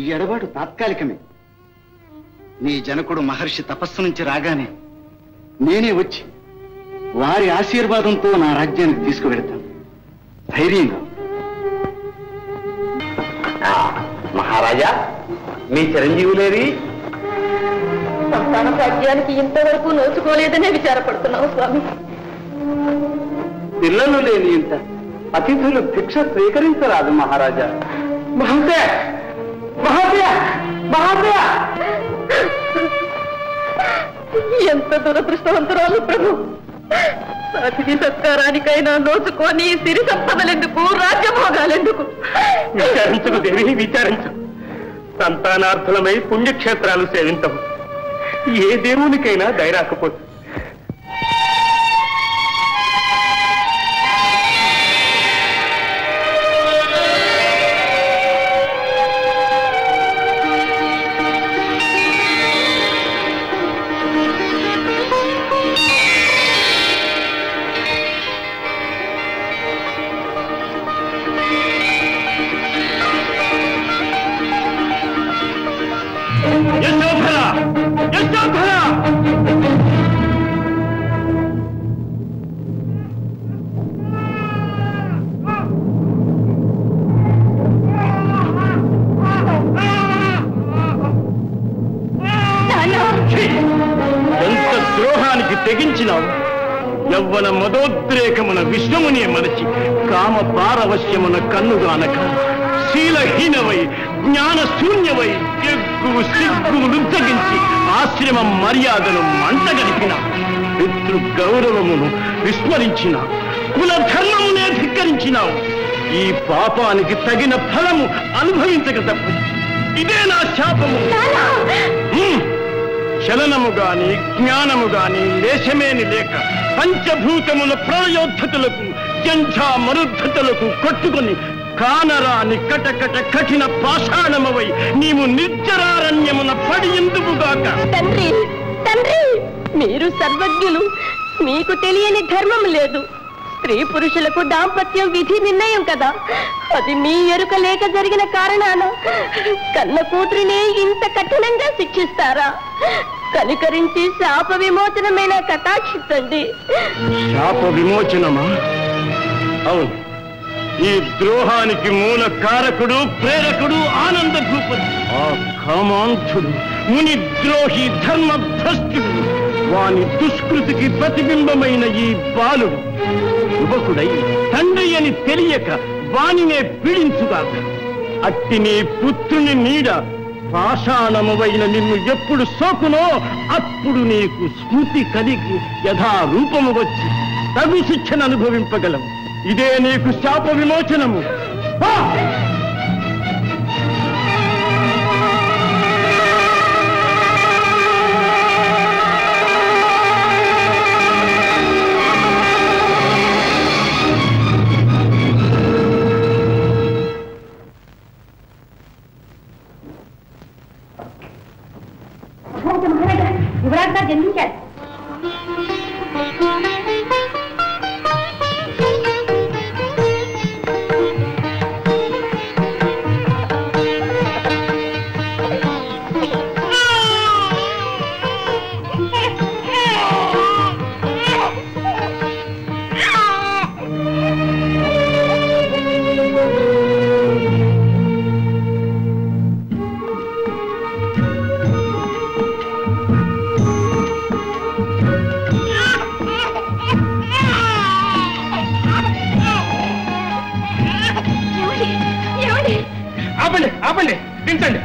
ఈ ఎడబాటు తాత్కాలికమే. నీ జనకుడు మహర్షి తపస్సు నుంచి రాగానే నేనే వచ్చి వారి ఆశీర్వాదంతో నా రాజ్యానికి తీసుకువెడతాను. ధైర్యంగా. మహారాజా, మీ చిరంజీవులేరి? సంతాన భాగ్యానికి ఇంతవరకు నోచుకోలేదనే విచారపడుతున్నావు స్వామి. పిల్లలు లేని ఇంత అతిథులు భిక్ష స్వీకరించరాదు మహారాజా. మహాశయ, మహాశయ, మహాశయ! ఎంత దురదృష్టవంతురాలు ప్రభు. అతిథి సత్కారానికైనా నోచుకొని సిరి సంపదలెందుకు, రాజ్యభోగాలెందుకు? విచారించకు దేవి, విచారించు. సంతానార్థులమై పుణ్యక్షేత్రాలు సేవించవు. ఏ దేవునికైనా దయరాకపోతే తెగించినావు. యవ్వన మదోద్రేకమున విష్ణుమునే మరచి కామ పారవశ్యమున కన్నుగానక శీలహీనవై జ్ఞాన శూన్యవై ఎగ్గు సిగ్గులు తగ్గించి ఆశ్రమ మర్యాదను మంటగలిపిన పితృ గౌరవమును విస్మరించిన కుల ధర్మమునే ధిక్కరించినావు. ఈ పాపానికి తగిన ఫలము అనుభవించక తప్పదు. ఇదే నా శాపము. చలనము గాని జ్ఞానము గాని లేశమేని లేక పంచభూతముల ప్రళయోద్ధతులకు జంఝా మరుద్ధతులకు కొట్టుకొని కానరాని కటకట కఠిన పాషాణమవై నీవు నిర్జరారణ్యమున పడి ఎందుకుగాక. తండ్రి, తండ్రి, మీరు సర్వజ్ఞులు. మీకు తెలియని ధర్మం లేదు. స్త్రీ పురుషులకు దాంపత్యం విధి నిర్ణయం కదా. అది మీ ఎరుక లేక జరిగిన కారణాన కన్న కూతురిని ఇంత కఠినంగా శిక్షిస్తారా? కనికరించి శాప విమోచనమైన కటాక్షించండి. శాప విమోచనమా? అవును, ఈ ద్రోహానికి మూల కారకుడు ప్రేరకుడు ఆనంద భూపతి, ఆ కామాంధుడు ముని ద్రోహి ధర్మ భ్రష్టుడు, వాని దుష్కృతికి ప్రతిబింబమైన ఈ బాలుడు యువకుడై తండ్రి అని తెలియక వానినే పీడించుగాక. అట్టి నీ పుత్రుని నీడ పాషాణమువైన నిన్ను ఎప్పుడు సోకునో అప్పుడు నీకు స్మృతి కలిగి యథారూపము వచ్చి తగు శిక్షను అనుభవింపగలవు. ఇదే నీకు శాప విమోచనము. యువరాజు గారు జన్మించారు. ఆపండి, దించండి.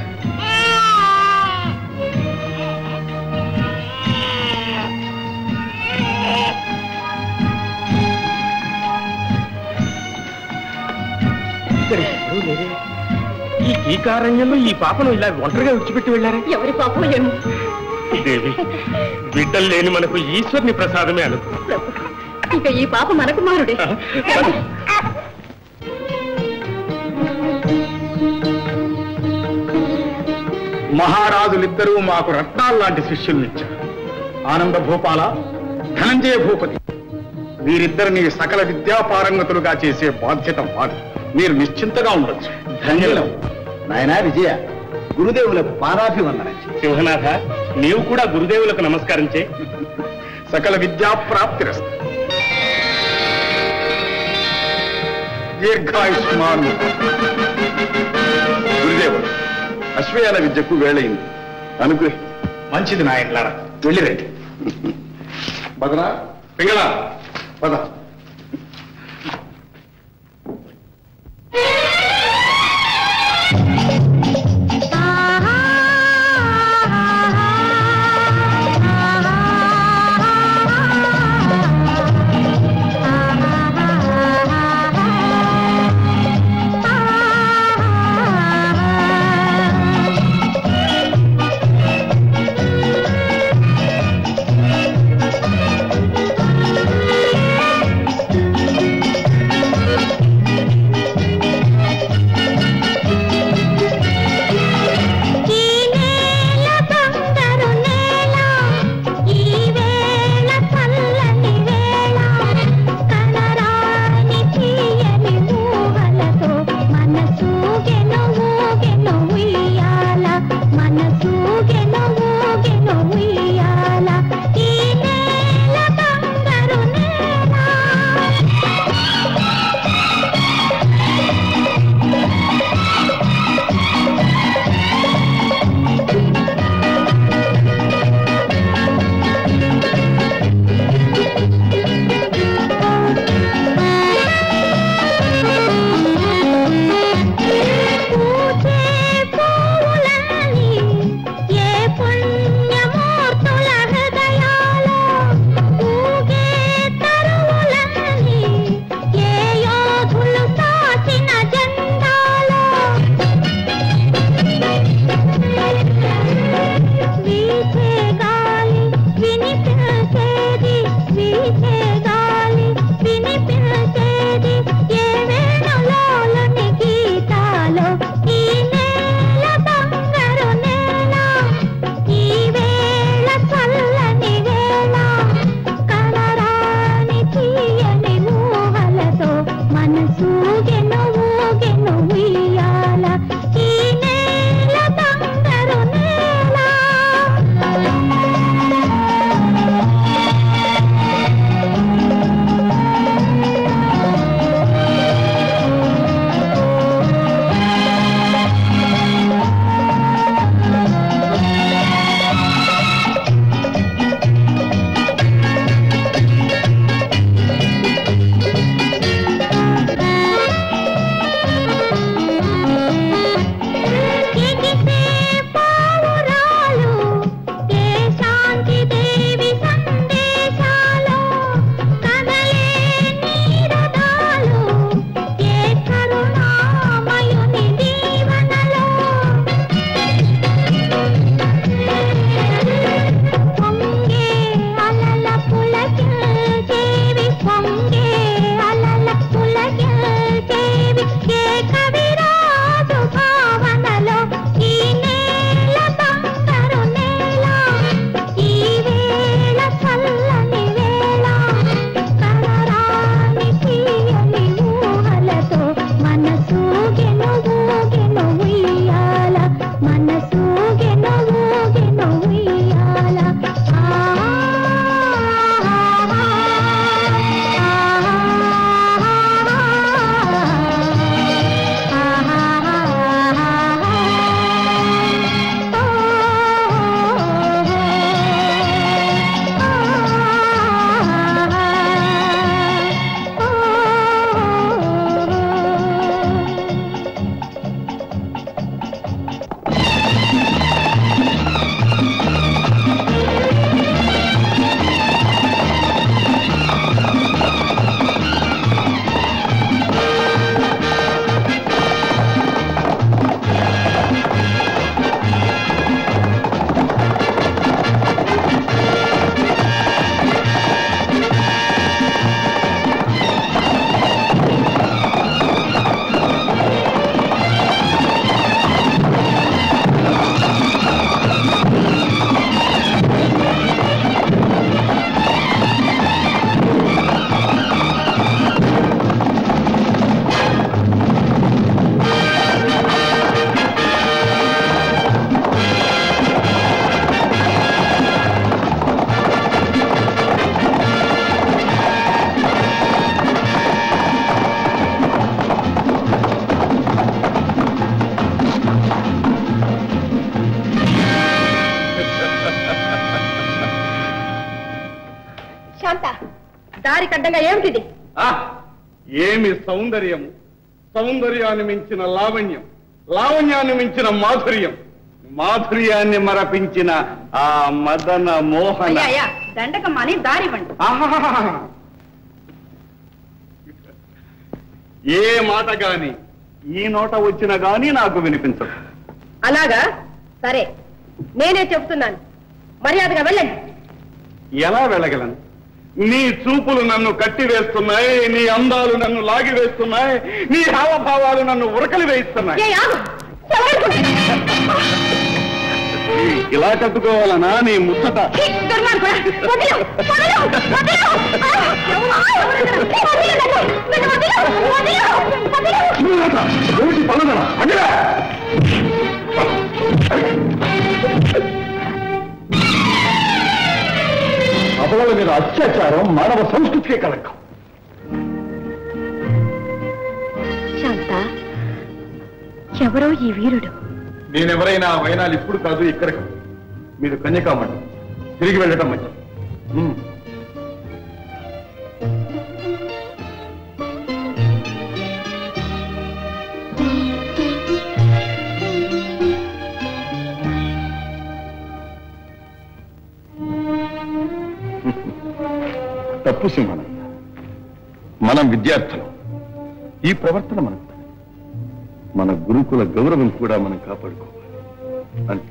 ఈ కారణ్యంలో ఈ పాపను ఇలా ఒంటరిగా విడిచిపెట్టి వెళ్ళారే? ఎవరి పాపం ఏమో. దేవి, బిడ్డలు లేని మనకు ఈశ్వరుని ప్రసాదమే అనుకో. ఇక ఈ పాప మన కుమారుడే. మహారాజులిద్దరూ మాకు రత్నాల్లాంటి శిష్యుల్నిచ్చారు. ఆనంద భూపాల, ధనంజయ భూపతి, వీరిద్దరిని సకల విద్యాపారంగతులుగా చేసే బాధ్యత మాది. మీరు నిశ్చింతగా ఉండొచ్చు. ధన్యులం. నాయనా విజయ, గురుదేవులకు పాదాభివందనం. సింహనాథ, నీవు కూడా గురుదేవులకు నమస్కారం చే. సకల విద్యా ప్రాప్తిరస్తు. దీర్ఘాయుష్మాన్. గురుదేవుడు, అశ్వయాల విద్యకు వేళయింది. అనుగ్రహి. మంచిది నాయనలారా, వెళ్ళిరండి. బదనా పింగళ పద. దారి కడ్డంగా ఏమిటిది? ఏమి సౌందర్యము, సౌందర్యాన్ని మించిన లావణ్యం, లావణ్యాన్ని మించిన మాధుర్యం, మాధుర్యాన్ని మరపించిన ఆ మదన మోహన. దండకమ్మని దారివ్వండి. ఏ మాట గాని ఈ నోట వచ్చినా గాని నాకు వినిపించదు. అలాగా? సరే, నేనే చెప్తున్నాను, మర్యాదగా వెళ్ళండి. ఎలా వెళ్ళగలను? నీ చూపులు నన్ను కట్టివేస్తున్నాయి, నీ అందాలు నన్ను లాగివేస్తున్నాయి, నీ హావభావాలు నన్ను ఉరకలి వేయిస్తున్నాయి. ఇలా కట్టుకోవాలనా నీ ముచ్చట? అపవాళ్ళ మీద అత్యాచారం మానవ సంస్కృతికే కలకం. శాంత, ఎవరో ఈ వీరుడు. నేనెవరైనా వైనాలు ఇప్పుడు కాదు, ఇక్కడ కాదు. మీరు కన్యకామండి, తిరిగి వెళ్ళటం మంచిది. తప్పు సింహన, మనం విద్యార్థులు. ఈ ప్రవర్తన మనకు, మన గురుకుల గౌరవం కూడా మనం కాపాడుకోవాలి. అంతే.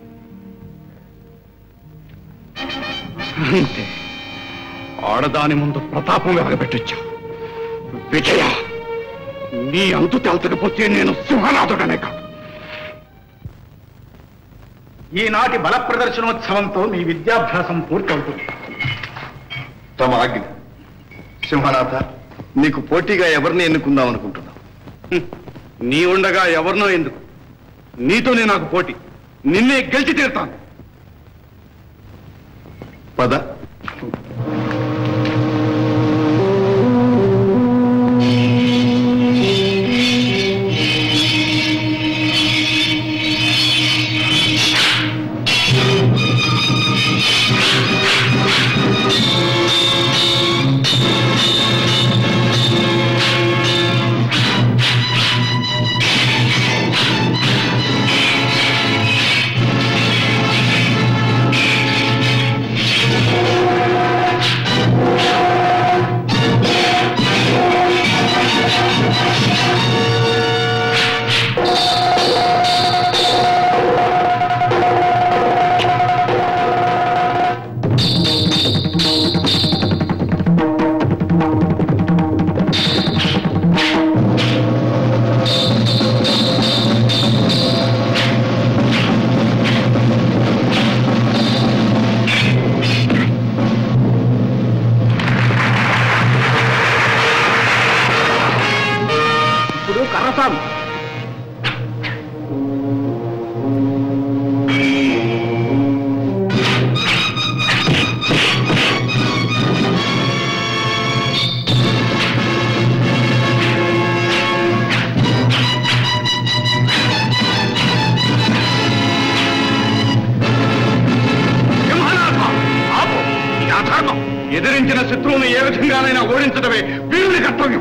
ఆడదాని ముందు ప్రతాపం వెలగబెట్టొచ్చావు. విజయ, నీ అంతు తేల్చకపోతే నేను సింహనాథుడనే కాదు. ఈనాటి బల ప్రదర్శనోత్సవంతో మీ విద్యాభ్యాసం పూర్తవుతుంది. తమ ఆజ్ఞ. సింహనాథ, నీకు పోటీగా ఎవరిని ఎన్నుకుందాం అనుకుంటున్నావు? నీ ఉండగా ఎవరినో ఎందుకు? నీతోనే నాకు పోటీ. నిన్నే గెలిచి తీరుతాను. పద. ఎదిరించిన శత్రువును ఏ విధంగానైనా ఓడించడమే వీరుని కర్తవ్యం.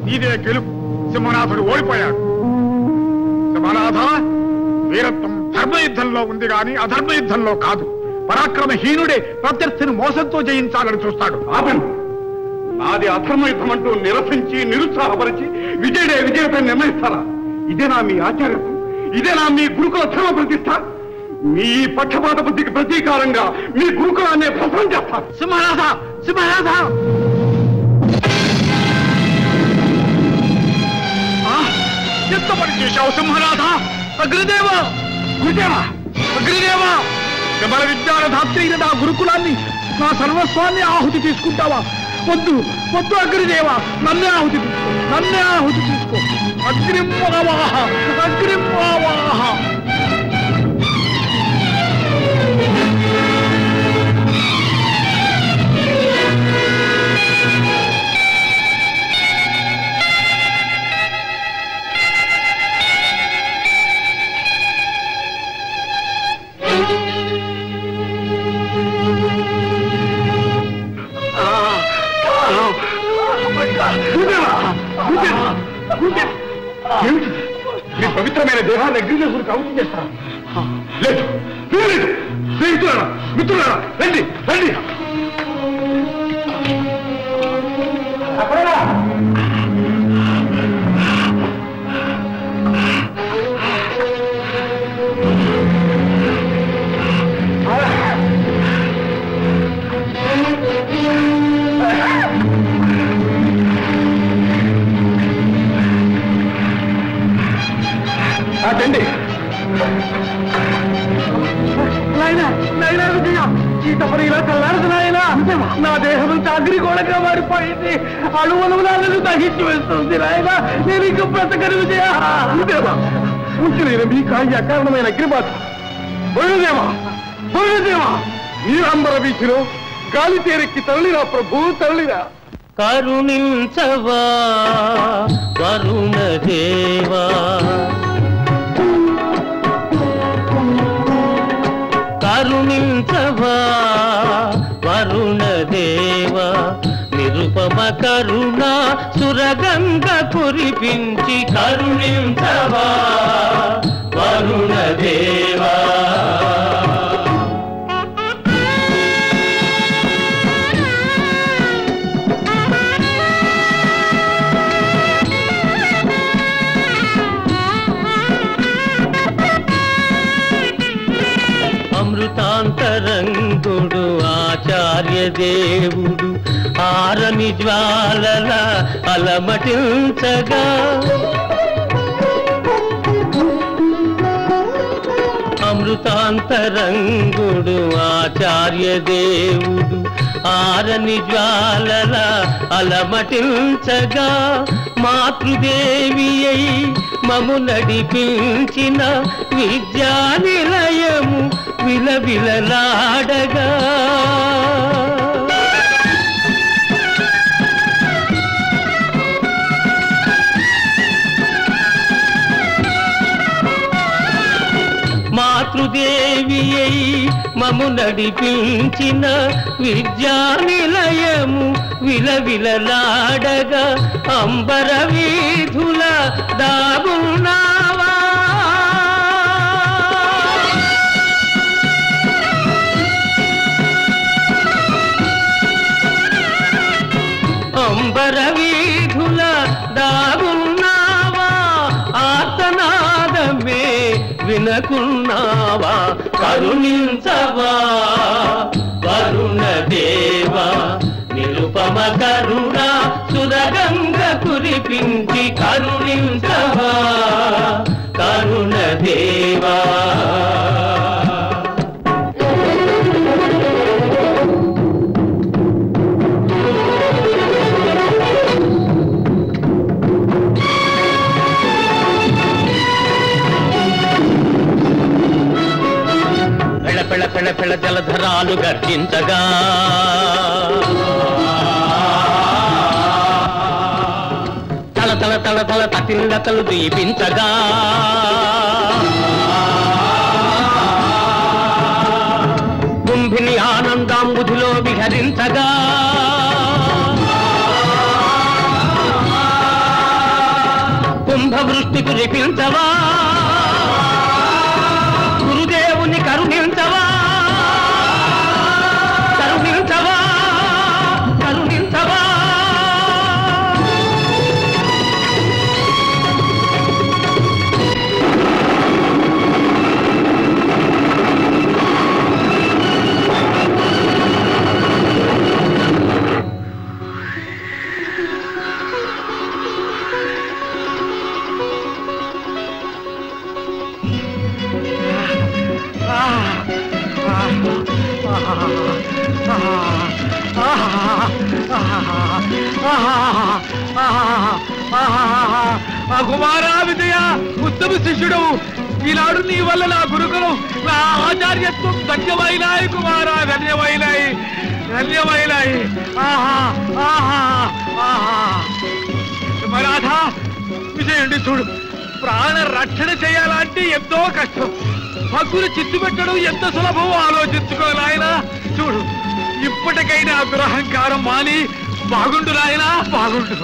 నీదే గెలుపు. సింహనాథుడు ఓడిపోయాడు. సింహనాథ, వీరత్వం ధర్మయుద్ధంలో ఉంది గాని అధర్మ యుద్ధంలో కాదు. పరాక్రమహీనుడే ప్రత్యర్థిని మోసంతో జయించాలని చూస్తాడు. ఆపండి. నాది అధర్మ యుద్ధం అంటూ నిరసించి నిరుత్సాహపరిచి విజయుడే విజేతని నిర్ణయిస్తారా? ఇదేనా మీ ఆచార్యత్వం? ఇదేనా మీ గురుకుల ధర్మ ప్రతిష్ట? మీ పక్షపాత బుద్ధికి ప్రతీకారంగా మీ గురుకులాన్ని భస్మం చేస్తారు. సింహనాథ, సింహనాథ! ఎంత పని చేశావు సింహనాథ! అగ్రదేవ, గురుదేవ, అగ్రదేవ! కమల విజ్ఞానధాత్రి అయిన నా గురుకులాన్ని, నా సర్వస్వాన్ని ఆహుతి తీసుకుంటావా? వద్దు, వద్దు అగ్రదేవ, నన్నే ఆహుతి తీసుకో, నన్నే ఆహుతి తీసుకో. అగ్నిమావాహ, అగ్నిమావాహ! ఏమిటి? మీ పవిత్రమైన దేహాన్ని అగ్నిదేవుడికి అవుతుంది చేస్తారా? లేదు, లేదు. స్నేహితులారా, మిత్రులారా, రండి, రండి. రండి. చీతపడి ఇలా చల్లారదు నాయన. నా దేహం అగ్నిగోళంగా మారిపోయింది. అణువులు దహించి వేస్తుంది నాయన. నేను ఇంక బ్రతకను విజయ. మీకు అకారణమైన అగ్నిబాధ. బయలుదేవా, బయలుదేవా! నీరంబర వీధిలో గాలి తేరెక్కి తరలిరా ప్రభు, తరలిరా. కరుణించవా వరుణ దేవా, కరుణించవా వరుణ దేవా, నిరుపమ కరుణ సురగంగ కురిపించి కరుణించవా వరుణ దేవా. అమృతాంతరంగుడు ఆచార్య దేవుడు ఆరని జ్వాలల అలమటించగా, అమృతాంతరంగుడు ఆచార్య దేవుడు ఆరని జ్వాలల అలమటించగా, మాతృదేవి అయి మము నడిపించిన విద్యానిలయము విలవిలలాడగా, మాతృదేవి అయి మము నడిపించిన విద్యానిలయము విలవిలలాడగా, అంబర వీధుల దాగున్నావా, అంబర వీధుల దాగున్నావా, ఆర్తనాదమే వినకున్నావా, కరుణించవా వరుణ దేవా, నిరుపమ కరుణ సురగంగ కురిపించి కరుణించవా కరుణ దేవా. పెళ్ళ పెళ్ళ పెళ్ళ జలధరాలు గర్జించగా, తల తల తల తల తటిల్లతలు దీపించగా, కుంభిని ఆనందాంబుధిలో విహరించగా, కుంభవృష్టి కురిపించవా గురుదేవుని కరుణించవా కరుణించవా కరుణించవా కుమారా విజయ ఉత్తమ శిష్యుడు ఈనాడు నీ వల్ల నా గురుకులం నా ఆచార్యత్వం ధన్యమైనాయి కుమారా ధన్యమైనాయి ధన్యమైనాయి మరాధ విజయుడి చూడు ప్రాణ రక్షణ చేయాలంటే ఎంతో కష్టం హక్కులు చిత్తు పెట్టడం ఎంత సులభమో ఆలోచించుకోనాయనా చూడు ఇప్పటికైనా దురహంకారం మాని బాగుండు నాయనా బాగుండు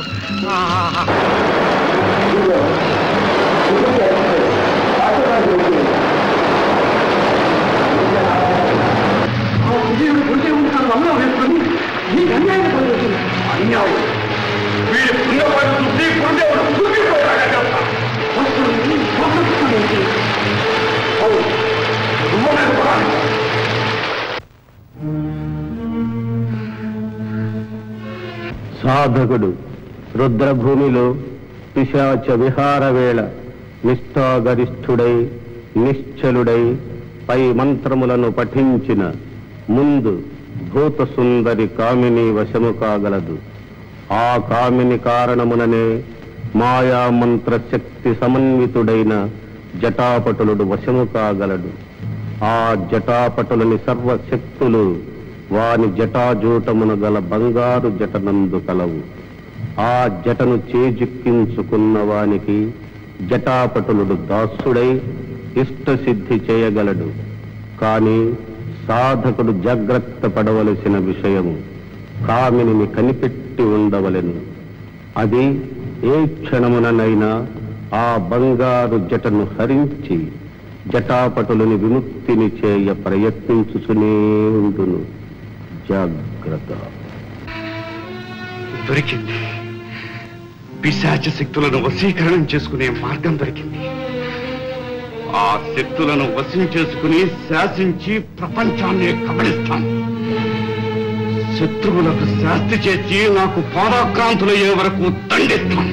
సాధకుడు రుద్రభూమిలో పిశాచ విహార వేళ నిష్ఠాగరిష్ఠుడై నిశ్చలుడై పై మంత్రములను పఠించిన ముందు భూత సుందరి కామిని వశము కాగలదు. ఆ కామిని కారణముననే మాయామంత్ర శక్తి సమన్వితుడైన జటాపటులుడు వశము కాగలడు. ఆ జటాపటులని సర్వశక్తులు వాని జటాజూటమున గల బంగారు జటనందు కలవు. ఆ జటను చేజిక్కించుకున్న వానికి జటాపటులుడు దాసుడై ఇష్టసిద్ధి చేయగలడు. కాని సాధకుడు జాగ్రత్త పడవలసిన విషయము కామినిని కనిపెట్టి ఉండవలెను. అది ఏ క్షణముననైనా ఆ బంగారు జటను హరించి జటాపటులని విముక్తిని చేయ ప్రయత్నించుచునే ఉండును. జాగ్రత్త. దొరికింది. పిశాచ శక్తులను వశీకరణం చేసుకునే మార్గం దొరికింది. ఆ శక్తులను వశం చేసుకుని శాసించి ప్రపంచాన్ని కబళిస్తాను. శత్రువులకు శాస్తి చేసి నాకు పాదాక్రాంతులయ్యే వరకు దండిస్తాను.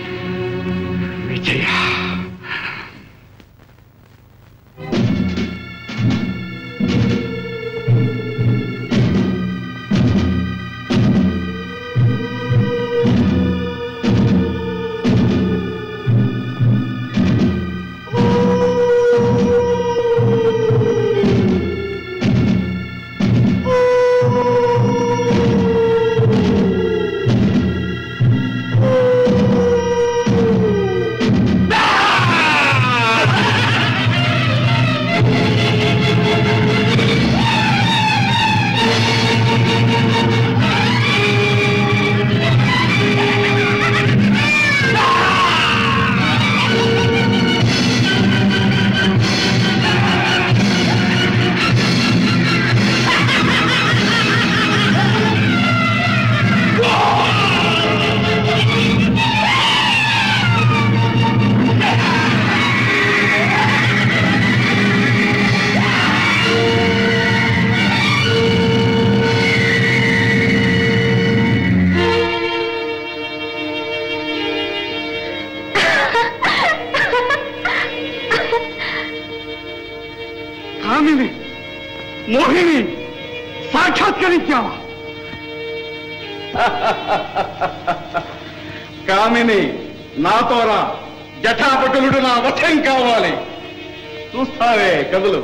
విజయ మోహిని సాక్షాత్కరించావా? కామిని నాతో రా. జటాపటులుడు నా వశం కావాలి. చూస్తావే కదులు.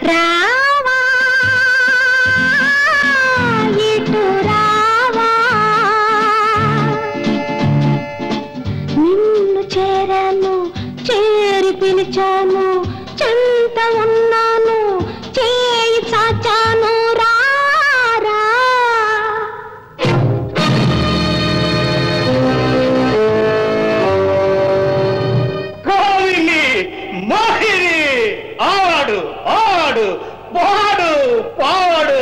రావా ఇటు రావా నిన్ను చేరాను చేరి పిలిచాను చెంత ఉన్నాను చేయి చాచాను రారా మోహిని ఆడు ఆడు పాడు పాడు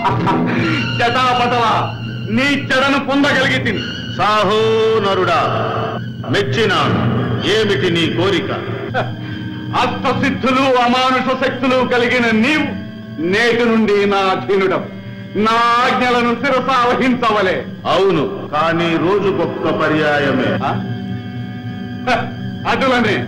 జటాపటలా నీ చెడను పొందగలిగి తిని సాహో నరుడా, మెచ్చిన ఏమిటి నీ కోరిక? అష్టసిద్ధులు అమానుష శక్తులు కలిగిన నీవు నేటి నుండి నా అధీనుడం, నా ఆజ్ఞలను శిరస వహించవలే. అవును, కానీ రోజుకొక్క పర్యాయమే. అటులనే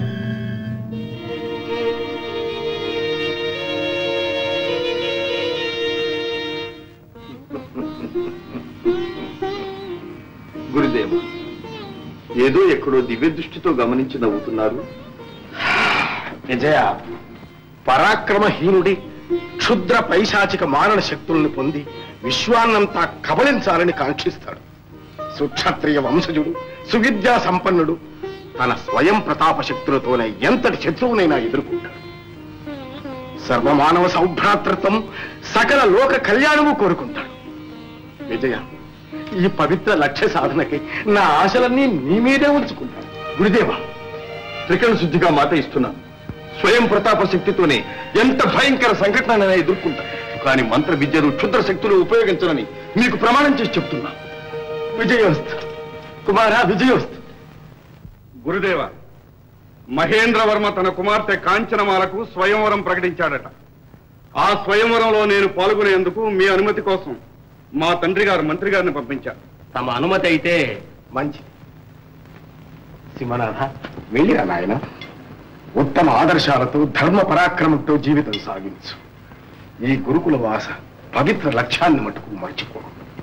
గురుదేవ, ఏదో ఎక్కడో దివ్య దృష్టితో గమనించి నవ్వుతున్నారు. విజయ, పరాక్రమహీనుడి క్షుద్ర పైశాచిక మారణ శక్తులను పొంది విశ్వాన్నంతా కబళించాలని కాంక్షిస్తాడు. సుక్షత్రియ వంశజుడు, సువిద్యా సంపన్నుడు తన స్వయం ప్రతాప శక్తులతోనే ఎంతటి శత్రువునైనా ఎదుర్కొంటాడు. సర్వమానవ సౌభ్రాతృత్వం, సకల లోక కళ్యాణము కోరుకుంటాడు. విజయ, ఈ పవిత్ర లక్ష్య సాధనకి నా ఆశలన్నీ నీ మీదే ఉంచుకుంటాను. గురుదేవ, త్రికరణ శుద్ధిగా మాట ఇస్తున్నాను. స్వయం ప్రతాప శక్తితోనే ఎంత భయంకర సంఘటనైనా ఎదుర్కొంటాను. కానీ మంత్ర విద్యలు, క్షుద్ర శక్తులు ఉపయోగించనని మీకు ప్రమాణం చేసి చెప్తున్నా. విజయోస్తు కుమారా, విజయోస్తు. గురుదేవ, మహేంద్రవర్మ తన కుమార్తె కాంచనమాలకు స్వయంవరం ప్రకటించాడట. ఆ స్వయంవరంలో నేను పాల్గొనేందుకు మీ అనుమతి కోసం మా తండ్రి గారు మంత్రి గారిని పంపించారు. తమ అనుమతి అయితే మంచిది. సింహనాథ, వెళ్ళిరా నాయన. ఉత్తమ ఆదర్శాలతో ధర్మ పరాక్రమంతో జీవితం సాగించు. ఈ గురుకుల వాస పవిత్ర లక్ష్యాన్ని మటుకు మర్చిపో.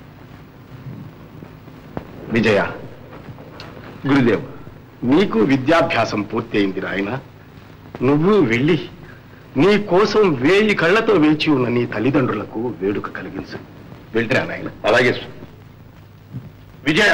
విజయ, గురుదేవ, నీకు విద్యాభ్యాసం పూర్తి అయింది నాయన. నువ్వు వెళ్ళి నీ కోసం 1000 కళ్ళతో వేచి ఉన్న నీ తల్లిదండ్రులకు వేడుక కలిగించు. వెళ్ళిరా నాయన. అలాగే. విజయ,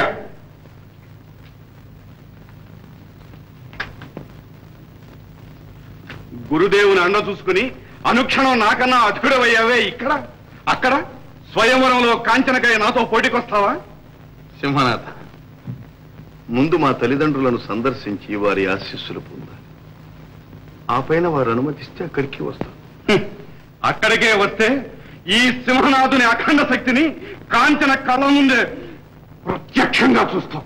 గురుదేవుని అండ చూసుకుని అనుక్షణం నాకన్నా అధుడవయ్యావే. ఇక్కడ అక్కడ స్వయంవరంలో కాంచనకై నాతో పోటీకొస్తావా? సింహనాథ, ముందు మా తల్లిదండ్రులను సందర్శించి వారి ఆశీస్సులు పొందాలి. ఆ పైన వారు అనుమతిస్తే అక్కడికి వస్తాం. అక్కడికే వస్తే ఈ సింహనాథుని అఖండ శక్తిని కాంచన కళ్ళ ముందే ప్రత్యక్షంగా చూస్తాం.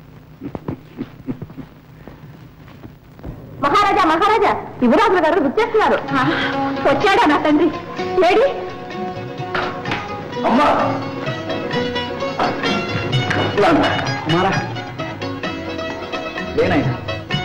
మహారాజా, మహారాజా, యువరాజుల గారు గుర్తేస్తున్నారు. వచ్చాడా నా తండ్రి? లేడీ అమ్మా, కుమారా, లేనైనా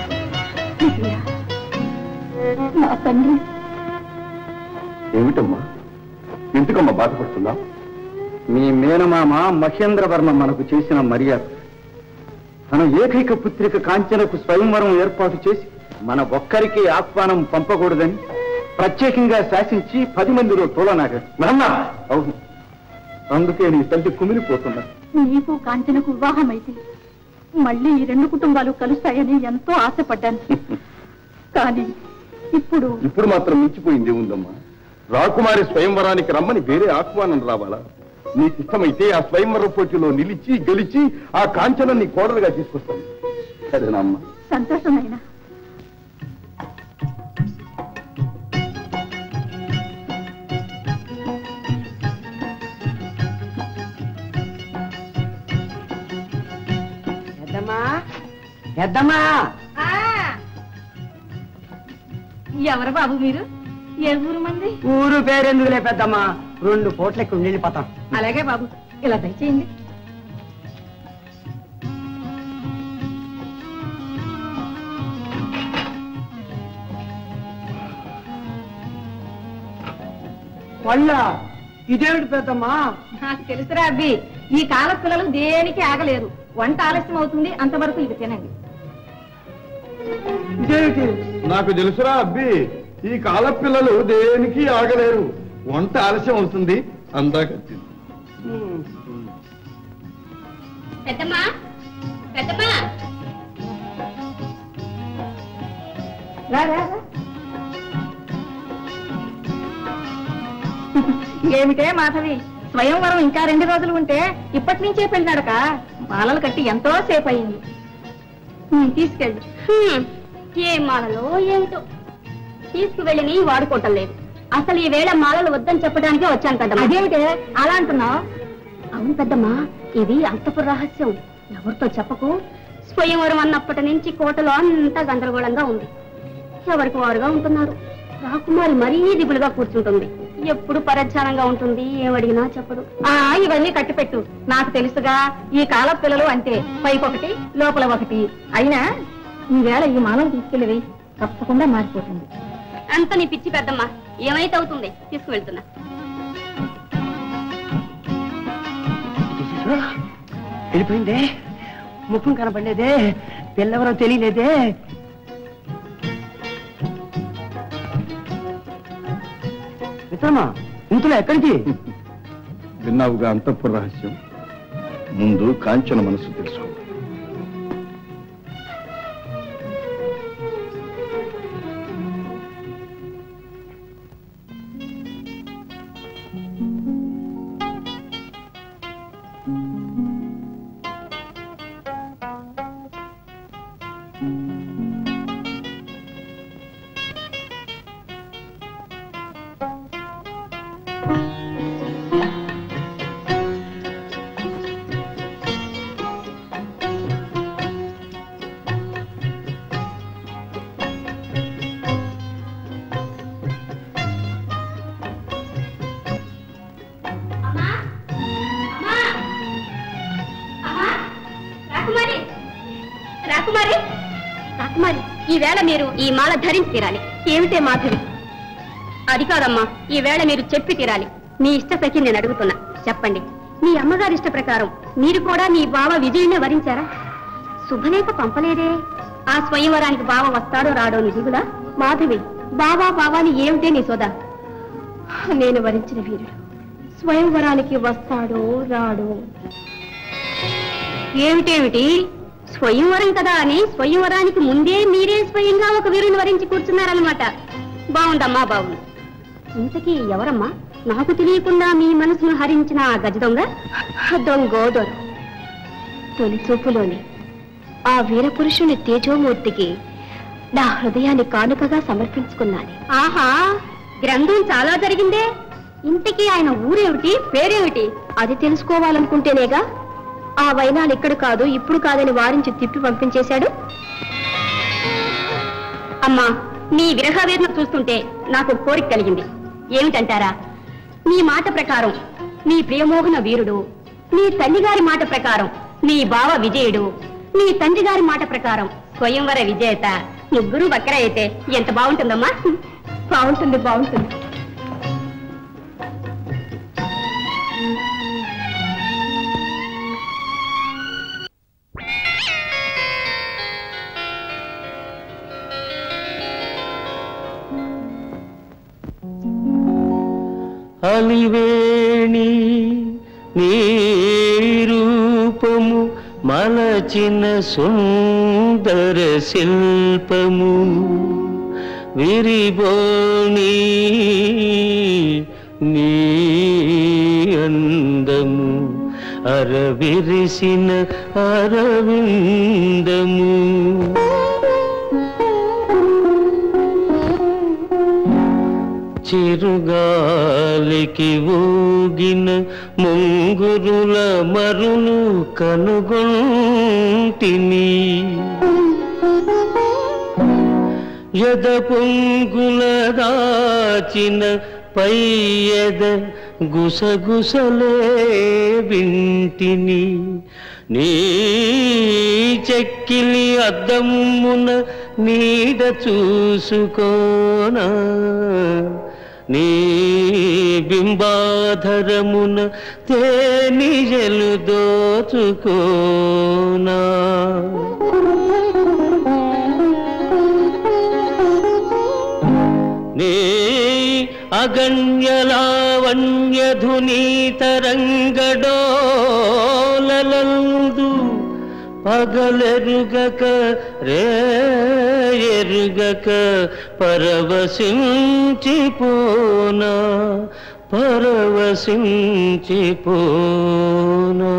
నా తండ్రి. ఏమిటమ్మా, ఎందుకమ్మా బాధపడుతున్నా? మీ మేనమామ మహేంద్రవర్మ మనకు చేసిన మర్యాద. తన ఏకైక పుత్రిక కాంచనకు స్వయంవరం ఏర్పాటు చేసి మన ఒక్కరికి ఆహ్వానం పంపకూడదని ప్రత్యేకంగా శాసించి 10 మందిలో తోలనాగాడు. నాన్న, అవును, అందుకే నీ తల్లి కుమిలిపోతున్నా. నీకు కాంచనకు వివాహమైతే మళ్ళీ ఈ 2 కుటుంబాలు కలుస్తాయని ఎంతో ఆశపడ్డాను. కానీ ఇప్పుడు మాత్రం మించిపోయింది ఉందమ్మా. రాకుమారి స్వయంవరానికి రమ్మని వేరే ఆహ్వానం రావాలా? నీకు ఇష్టమైతే ఆ స్వయంవర పోటీలో నిలిచి గెలిచి ఆ కాంచనాన్ని కోడలుగా తీసుకొస్తాను. సరేనా అమ్మా? సంతోషమైనా. పెద్దమ్మా, ఎవరు బాబు మీరు? ఏ ఊరు మంది? ఊరు పేరెందుకులే పెద్దమ్మా, 2 పూట్ల ఇక్కడ వెళ్ళిపోతాం. అలాగే బాబు, ఇలా దయచేయండి. వాళ్ళ ఇదేమిటి పెద్దమ్మా? నాకు తెలుసురా అబ్బి, ఈ కాల పిల్లలు దేనికి ఆగలేరు. వంట ఆలస్యం అవుతుంది, అంతవరకు ఇది తినండి. ఇదేమిటి? నాకు తెలుసురా అబ్బి, ఈ కాల పిల్లలు దేనికి ఆగలేరు. వంట ఆలస్యం అవుతుంది, అందాకొచ్చింది. పెద్దమ్మా, పెద్దమ్మా, రా రా రా. ఏమిటే మాధవి, స్వయంవరం ఇంకా 2 రోజులు ఉంటే ఇప్పటి నుంచే పెళ్ళాడక మాలలు కట్టి ఎంతో సేపు అయింది. తీసుకెళ్ళి. ఏ మాలలో ఏమిటో తీసుకువెళ్ళి వాడుకోవటం లేదు. అసలు ఈ వేళ మాలలు వద్దని చెప్పడానికే వచ్చాను పెద్దమ్మ. అదేమిటే అలా అంటున్నావు? అవును పెద్దమ్మా, ఇది అంతపుర రహస్యం, ఎవరితో చెప్పకు. స్వయంవరం అన్నప్పటి నుంచి కోటలో అంతా గందరగోళంగా ఉంది. ఎవరికి వారుగా ఉంటున్నారు. రాకుమారి మరీ దిగులుగా కూర్చుంటుంది, ఎప్పుడు పరధ్యానంగా ఉంటుంది, ఏమడిగినా చెప్పదు. ఇవన్నీ కట్టిపెట్టు, నాకు తెలుసుగా. ఈ కాల పిల్లలు అంతే, పైకొకటి లోపల ఒకటి. అయినా ఈవేళ ఈ మాలను తీసుకెళ్ళివి, తప్పకుండా మారిపోతుంది. అంత నీ పిచ్చి పెద్దమ్మా, ఏమైతే అవుతుంది, తీసుకువెళ్తున్నా. వెళ్ళిపోయిందే, ముఖం కనపడలేదే, పిల్లెవరో తెలియలేదే. మిత్రమా, ఇంతలో ఎక్కడికి? విన్నావుగా అంతఃపుర రహస్యం. ముందు కాంచన మనసు తెలుసుకో. రాకుమారి, రాకుమారి, ఈవేళ మీరు ఈ మాల ధరించి తీరాలి. ఏమిటే మాధవి? అది కాదమ్మా, ఈవేళ మీరు చెప్పి తీరాలి. మీ ఇష్ట సఖి నేను అడుగుతున్నా, చెప్పండి. మీ అమ్మగారి ఇష్ట ప్రకారం మీరు కూడా మీ బావ విజయునే వరించారా? శుభలేఖ పంపలేదే. ఆ స్వయంవరానికి బావ వస్తాడో రాడో నిజుగులా? మాధవి, బావా బావాని ఏమిటే నీ సోదా? నేను వరించిన వీరుడు స్వయంవరానికి వస్తాడో రాడో? ఏమిటేమిటి? స్వయంవరం కదా అని స్వయంవరానికి ముందే మీరే స్వయంగా ఒక వీరుని వరించి కూర్చున్నారనమాట. బాగుందమ్మా, బాగుంది. ఇంతకీ ఎవరమ్మా నాకు తెలియకుండా మీ మనసును హరించిన ఆ గజ దొంగ? దొంగ తొలి చూపులోని ఆ వీరపురుషుని తేజోమూర్తికి నా హృదయాన్ని కానుకగా సమర్పించుకున్నాను. ఆహా, గ్రంథం చాలా జరిగిందే. ఇంతకీ ఆయన ఊరేమిటి, పేరేమిటి? అది తెలుసుకోవాలనుకుంటేనేగా ఆ వైనాలు ఇక్కడ కాదు ఇప్పుడు కాదని వారించి తిప్పి పంపించేశాడు. అమ్మా, మీ విరహవేదన చూస్తుంటే నాకు కోరిక కలిగింది. ఏమిటంటారా? మీ మాట ప్రకారం మీ ప్రియమోహన వీరుడు, మీ తల్లిగారి మాట ప్రకారం మీ బావ విజయుడు, మీ తండ్రి గారి మాట ప్రకారం స్వయంవర విజేత, ముగ్గురు బక్కర అయితే ఎంత బాగుంటుందమ్మా? బాగుంటుంది, బాగుంటుంది. అలివేణి నీ రూపము మలచిన సుందర శిల్పము, విరిబోణి నీ అందము, అరవిరిసిన అరవిందము. చిరుగాలికి ఊగిన ముంగురుల మరులు కనుగొంటిని, యద పొంగుల దాచిన పైయద గుసగుసలే వింటిని. నీ చెక్కిలి అద్దమున నీడ చూసుకోనా, నీ బింబాధరమున తేనిజలు దోచుకోనా. నీ అగణ్యలావణ్యధునీ తరంగడోలలందు పగలెరుగక రేయెరుగక పరవశించిపోనా, పరవశించిపోనా.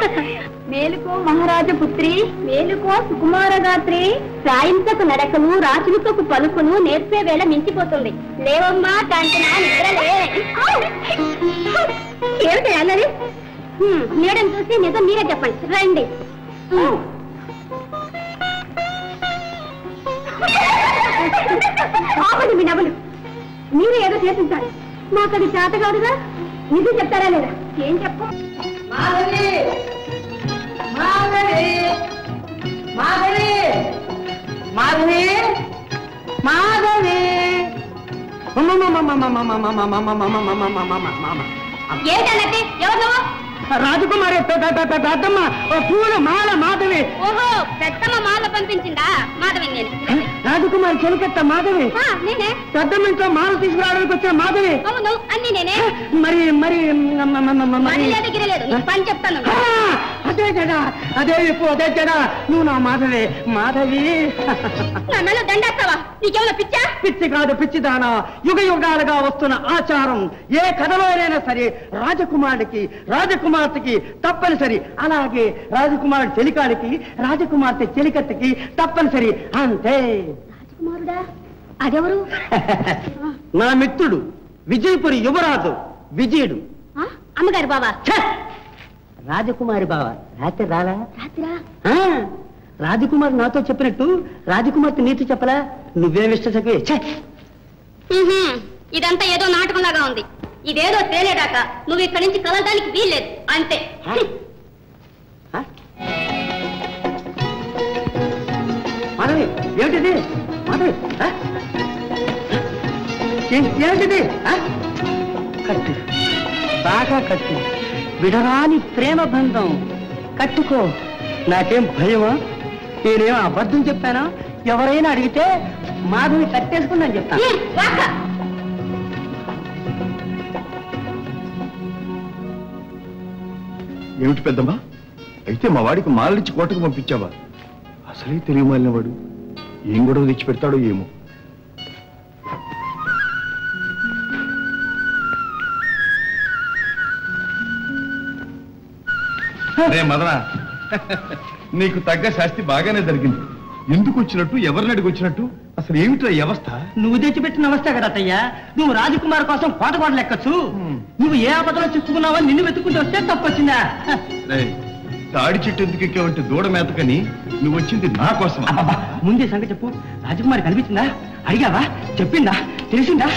మేలుకో మహారాజ పుత్రి, మేలుకో సుకుమారగాత్రి. సాయింతకు నడకను, రాచులకు పలుకును నేర్పే వేళ మించిపోతుంది. లేవమ్మా కాంచనా, నిద్రలే. ఏమిటి అన్నది? నీడని చూసి నిజం మీరే చెప్పండి. రండి. ఆపండి మీ నవ్వులు. మీరే ఏదో చేసించాలి. మాకు అది చేత కాదుగా. నిజం చెప్తారా లేదా? ఏం చెప్పు. మాధవి మాధవి మాధవి మాధవి మాధవి ఏంటన్నట్టు? ఎవరు? రాజకుమారి పెద్దమ్మ పూల మాల మాధవి. ఓహో, పెద్దమ్మ మాల పంపించిందా? మాధవి నేను. రాజకుమారి చెలికెత్త మాధవి. నేనే. పెద్దమ్మ ఇంట్లో మాల తీసుకురావడానికి వచ్చిన మాధవి. అవును, అన్ని నేనే. మరి మరి లేదు గిరలేదు, పని చెప్తాను. అదే కదా, అదే ఇప్పుడు అదే కదా. నువ్వు నా మాధవి. మాధవి నన్ను దండేస్తావా? నీకేమైనా పిచ్చా? పిచ్చి కాదు, పిచ్చిదానా. యుగ యుగాలుగా వస్తున్న ఆచారం. ఏ కథలోనైనా సరే రాజకుమారుడికి రాజకుమార్తెకి తప్పనిసరి. అలాగే రాజకుమారుడి చెలికాడికి రాజకుమార్తె చెలికత్తెకి తప్పనిసరి. అంతే. రాజకుమారుడా? అదెవరు? నా మిత్రుడు విజయపురి యువరాజు విజయుడు. అమ్మగారు బావా? రాజకుమారి బావా. రాత్రి రాలా? రాత్రా? రాజకుమారి నాతో చెప్పినట్టు రాజకుమార్తె నీతో చెప్పలా? నువ్వేం ఇష్టసే. ఇదంతా ఏదో నాటకంలాగా ఉంది. ఇదేదో తేలేదాకా నువ్వు ఇక్కడి నుంచి కలవడానికి వీల్లేదు. అంతే. మాధవి, ఏమిటిది? మాధవి, ఏమిటిది? కట్టు, బాగా కట్టు. విడరాని ప్రేమ బంధం కట్టుకో. నాకేం భయమా? నేనేం అబద్ధం చెప్పానా? ఎవరైనా అడిగితే మాధవి కట్టేసుకుందని చెప్తాను. ఏమిటి పెద్దమ్మా? అయితే మా వాడికి మాలనిచ్చి కోటకు పంపించావా? అసలే తెలివి మాలిన వాడు. ఏం గొడవ తెచ్చి పెడతాడో ఏమో. మదన, నీకు తగ్గ శాస్తి బాగానే జరిగింది. ఎందుకు వచ్చినట్టు, ఎవరిని అడిగి వచ్చినట్టు, అసలు ఏమిటో ఈ అవస్థ? నువ్వు తెచ్చిపెట్టిన అవస్థ కదా అత్తయ్యా. నువ్వు రాజకుమార్ కోసం కోట లెక్కచ్చు. నువ్వు ఏ ఆపదలో చిక్కుకున్నావో నిన్ను వెతుక్కుంటూ వస్తే తప్పొచ్చిందా? తాడి చెట్టు ఎందుకు ఎక్కేవంటి దూడ మేతకని నువ్వు వచ్చింది నా కోసం. ముందే సంగతి చెప్పు. రాజకుమారి కనిపించిందా? అడిగావా? చెప్పిందా? తెలిసిందా?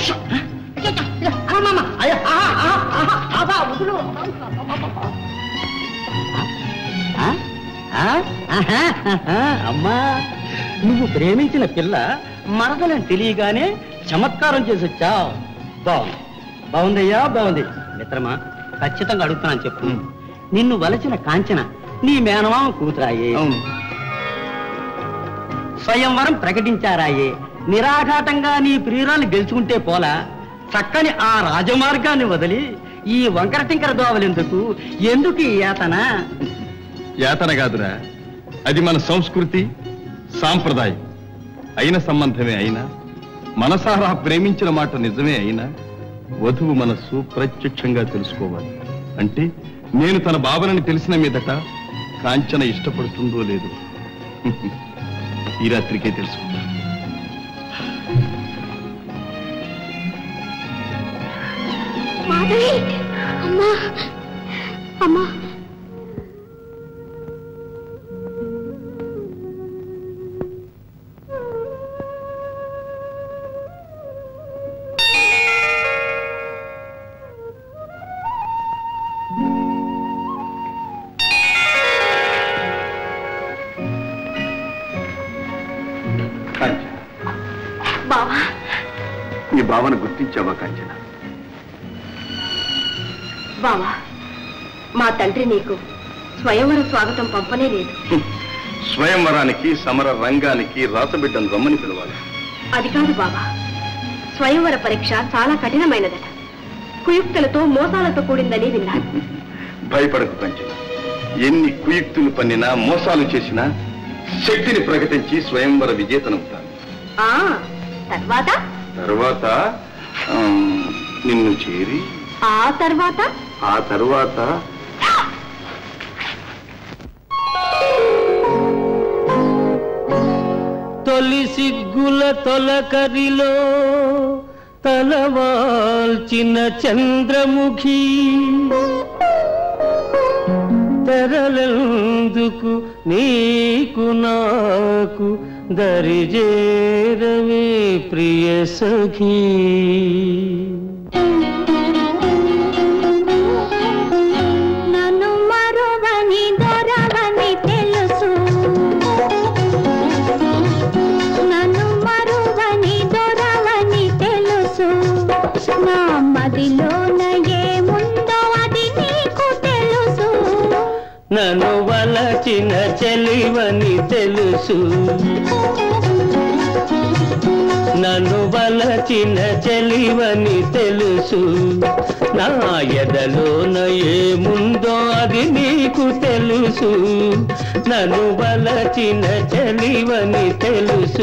అమ్మా, నువ్వు ప్రేమించిన పిల్ల మరదలని తెలియగానే చమత్కారం చేసి వచ్చావు. బాగుంది, బాగుందయ్యా, బాగుంది. మిత్రమా, ఖచ్చితంగా అడుగుతున్నాను చెప్పు. నిన్ను వలచిన కాంచన నీ మేనమామ కూతురాయే. స్వయంవరం ప్రకటించారాయే. నిరాఘాటంగా నీ ప్రియురాలు గెలుచుకుంటే పోలా. చక్కని ఆ రాజమార్గాన్ని వదిలి ఈ వంకర టింకర దోవలెందుకు? ఎందుకు ఈ యాతన? యాతన కాదురా, అది మన సంస్కృతి సాంప్రదాయం. అయిన సంబంధమే అయినా, మనసారా ప్రేమించిన మాట నిజమే అయినా, వధువు మనస్సు ప్రత్యక్షంగా తెలుసుకోవాలి. అంటే నేను తన భావనని తెలిసిన మీదట కాంచన ఇష్టపడుతుందో లేదో ఈ రాత్రికే తెలుసుకుంటా. అమ్మా, అమ్మా, నీ భావన గుర్తించావా కాంచన? బావా, మా తండ్రి నీకు స్వయంవర స్వాగతం పంపనే లేదు. స్వయంవరానికి, సమర రంగానికి రాసబిడ్డను రమ్మని పిలవాలి. అది కాదు బావా, స్వయంవర పరీక్ష చాలా కఠినమైనదట. కుయుక్తులతో మోసాలతో కూడిందని విన్నాను. భయపడకు కాంచన. ఎన్ని కుయుక్తులు పన్నినా, మోసాలు చేసినా శక్తిని ప్రకటించి స్వయంవర విజేతనవుతాను. తర్వాత తర్వాత నిన్ను చేరి ఆ తర్వాత సిగ్గుల తొలకరిలో తలవాల్చిన చంద్రముఖి తెరలెందుకు నీకు నాకు దరిజేరవే ప్రియ సఖీ. నన్ను మరువని దొరవని తెలుసు, నన్ను మరువని దొరవని తెలుసు, నా మదిలోన ఏముందో అది నీకు తెలుసు. నన్ను వలచిన చెలివని తెలుసు, నన్ను వలచిన చెలివని తెలుసు, నా ఎదలోన ఏముందో అది నీకు తెలుసు. నన్ను వలచిన చెలివని తెలుసు.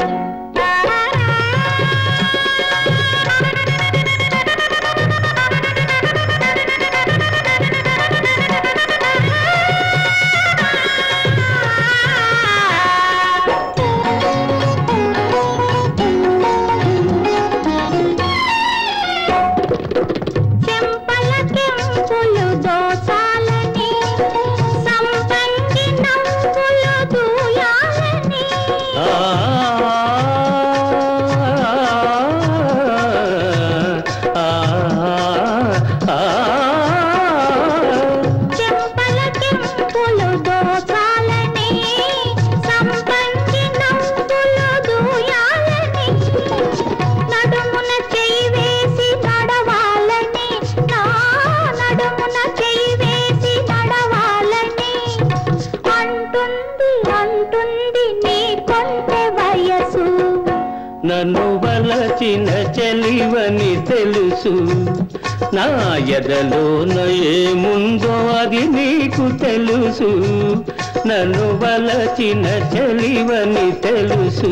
నన్ను వలచిన చెలివని తెలుసు, నా ఎదలోన ఏముందో అది నీకు తెలుసు. నన్ను వలచిన చెలివని తెలుసు.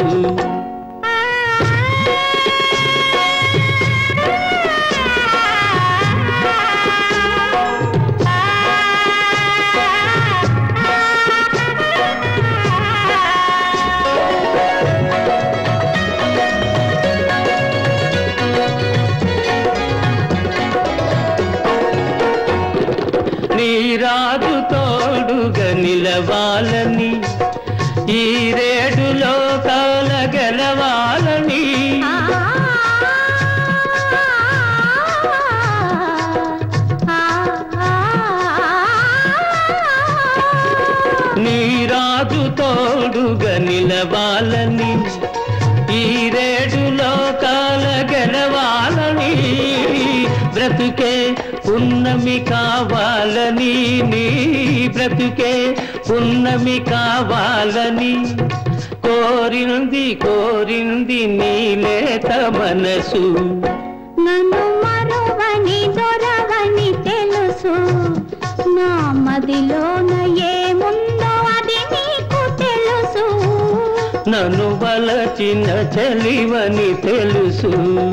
రాజు తోడుగా నిలవాలని, ఈ రేడులో కాల గెలవాలని, నీ రాజు తోడుగా నిలవాలని, ఈ రేడులో కాల గెలవాలని, బ్రతుకే పున్నమి కావాలని, నీ బ్రతుకే పున్నమి కావాలని, కోరింది కోరింది నీలేత మనసు. నన్ను మరువని దొరవని తెలుసు, నా మదిలోన ఏముందో అది నీకు తెలుసు. నన్ను వలచిన చెలివని తెలుసు.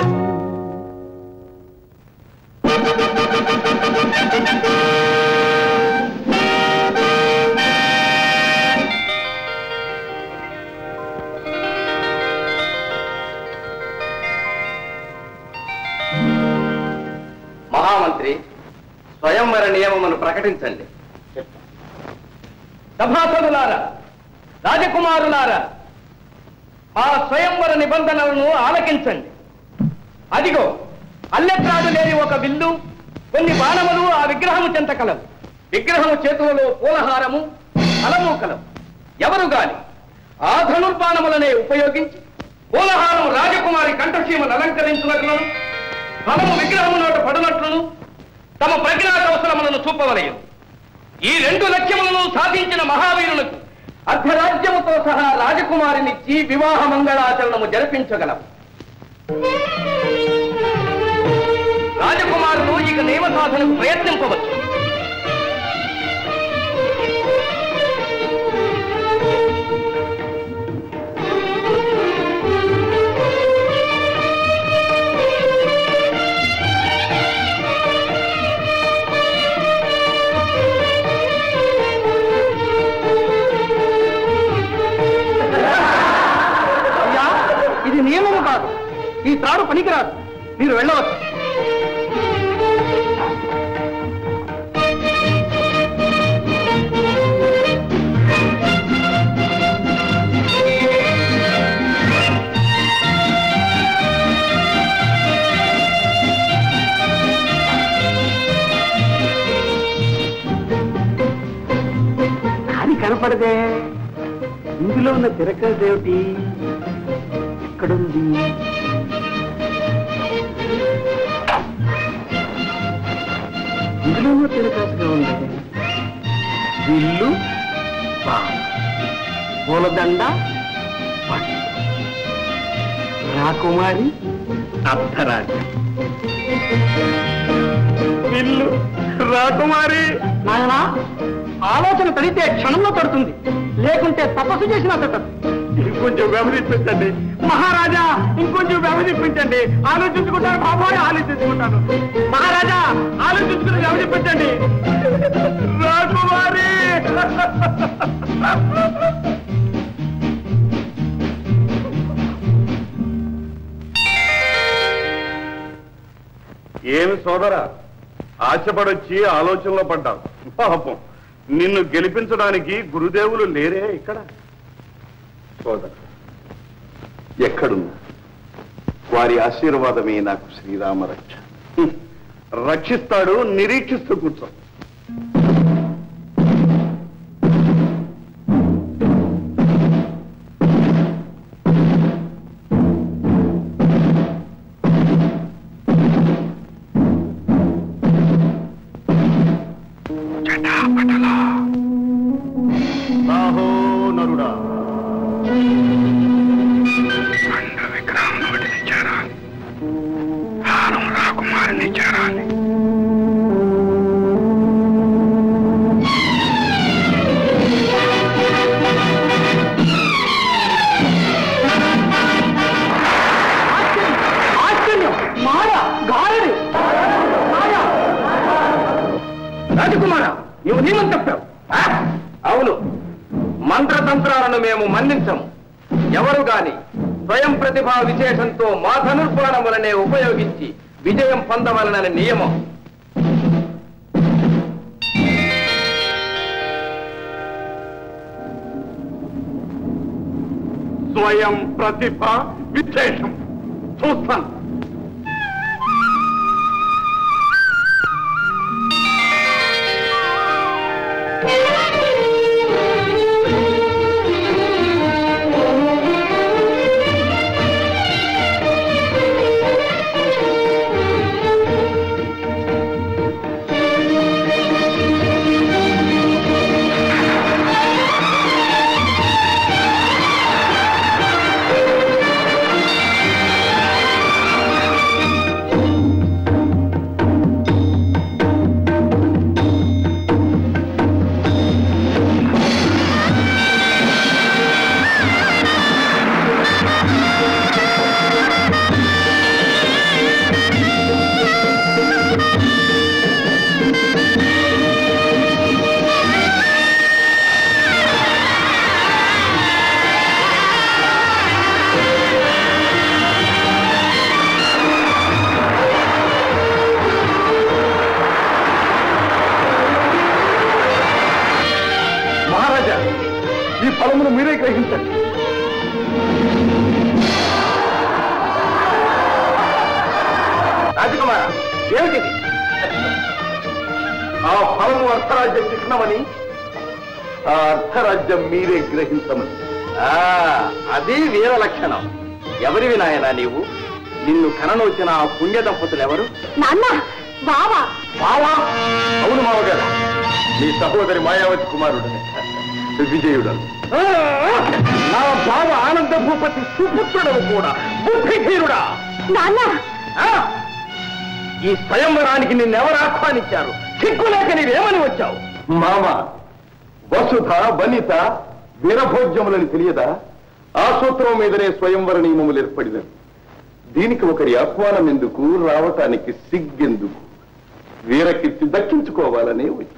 మహామంత్రి, స్వయంవర నియమమును ప్రకటించండి. సభాసదులారా, రాజకుమారులారా, ఆ స్వయంవర నిబంధనలను ఆలకించండి. అదిగో అల్లెత్రాడు లేని ఒక విల్లు, కొన్ని బాణములు ఆ విగ్రహము చెంత కలవు. విగ్రహము చేతులలో పూలహారము, ఫలము కలవు. ఎవరు గాని ఆ ధనుర్బాణములనే ఉపయోగించి పూలహారము రాజకుమారి కంఠసీమను అలంకరించినట్లును, ఫలము విగ్రహము నోట పడినట్లును తమ ప్రజ్ఞాకౌశలములను చూపవలయు. ఈ రెండు లక్ష్యములను సాధించిన మహావీరులకు అర్ధరాజ్యముతో సహా రాజకుమారినిచ్చి వివాహ మంగళాచరణము జరిపించగలం. రాజకుమారులు ఇక నియమ సాధనకు ప్రయత్నింపవచ్చు. ఈ త్రాడు పనికిరాదు. మీరు వెళ్ళవచ్చు. కనపడదే. ఇందులో ఉన్న తిరగదేమిటి? ఎక్కడుంది? ఇందులో తిరగగా ఉంది. ఇల్లు, పూలదండ, రాకుమారి, అర్ధరాజ్యం. ఇల్లు, రాకుమారి. నాయనా, ఆలోచన తడితే క్షణంలో తడుతుంది, లేకుంటే తపస్సు చేసినా తట్టదు. ఇంకొంచెం వ్యవధించండి మహారాజా, ఇంకొంచెం వ్యవధించండి. ఆలోచించుకుంటాను బాబాయ్, ఆలోచించుకుంటాను. మహారాజా, ఆలోచించుకుని వ్యవధించండి. రాకుమారి. ఏమి సోదరా, ఆశపడొచ్చి ఆలోచనలో పడ్డావు. పాపం, నిన్ను గెలిపించడానికి గురుదేవులు లేరే ఇక్కడ. సోదర, ఎక్కడున్నా వారి ఆశీర్వాదమే నాకు శ్రీరామ రక్ష. రక్షిస్తాడు, నిరీక్షిస్తూ కూర్చో. సాహో నరుడా, విక్రమ్ నోటిని చేరాలి, హారం రాకుమారిని చేరాలి. రాజకుమార, నువ్వు నియమం తప్పావు. అవును, మంత్రతంత్రాలను మేము మన్నించము. ఎవరు గాని స్వయం ప్రతిభా విశేషంతో మా ధనుర్బాణములనే ఉపయోగించి విజయం పొందవలనని నియమం. స్వయం ప్రతిభ విశేషం చూస్తాను. ఈ ఫలమును మీరే గ్రహించండి. రాజకుమార, ఏమిటిది? ఆ ఫలము అర్ధరాజ్యం చిహ్నమని, ఆ అర్ధరాజ్యం మీరే గ్రహించమని. అది వీర లక్షణం. ఎవరివి నాయనా నీవు? నిన్ను కననొచ్చిన ఆ పుణ్య దంపతులు ఎవరు? నాన్న, బావా. బావా? అవును మావగారు, మీ సహోదరి మాయావతి కుమారుడు విజయుడు. నా బావ ఆనంద భూపతి సుపుత్రుడవు కూడా, బుద్ధిహీనుడా. నాన్న, ఈ స్వయంవరానికి నిన్నెవరు ఆహ్వానించారు? సిగ్గులేక నీవేమని వచ్చావు? మామ, వసుధ వనిత వీరభోజ్యములని తెలియదా? ఆ సూత్రం మీదనే స్వయంవర నియమములు ఏర్పడినవి. దీనికి ఒకరి ఆహ్వానం ఎందుకు, రావటానికి సిగ్గెందుకు? వీరకీర్తి దక్కించుకోవాలనే వచ్చా.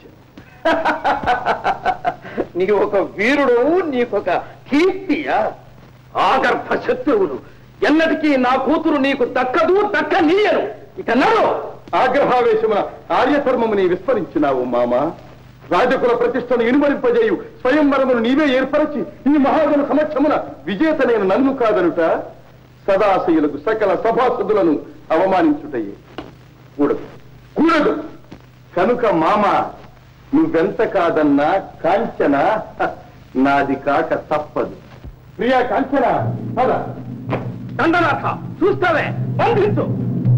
నీకు ఒక వీరుడు, నీకొక కీర్తియా? ఆగర్భ శత్రువులు ఎన్నటికీ నా కూతురు నీకు దక్కదు, దక్కనీయను. ఇక నడు. ఆగ్రహావేశమున ఆర్యధర్మముని విస్మరించినావు మామ. రాజకుల ప్రతిష్టను ఇనుమరింపజేయు స్వయంవరమును నీవే ఏర్పరచి ఈ మహాజన సమక్షమున విజేతనైన నన్ను కాదనుట సదాశయులకు సకల సభాసదులను అవమానించుటయే. కూడదు. కనుక మామ, నువ్వెంత కాదన్నా కాంచన నాది కాక తప్పదు. ప్రియా కాంచన, పద. దండనాథ, చూస్తావే, బంధించు.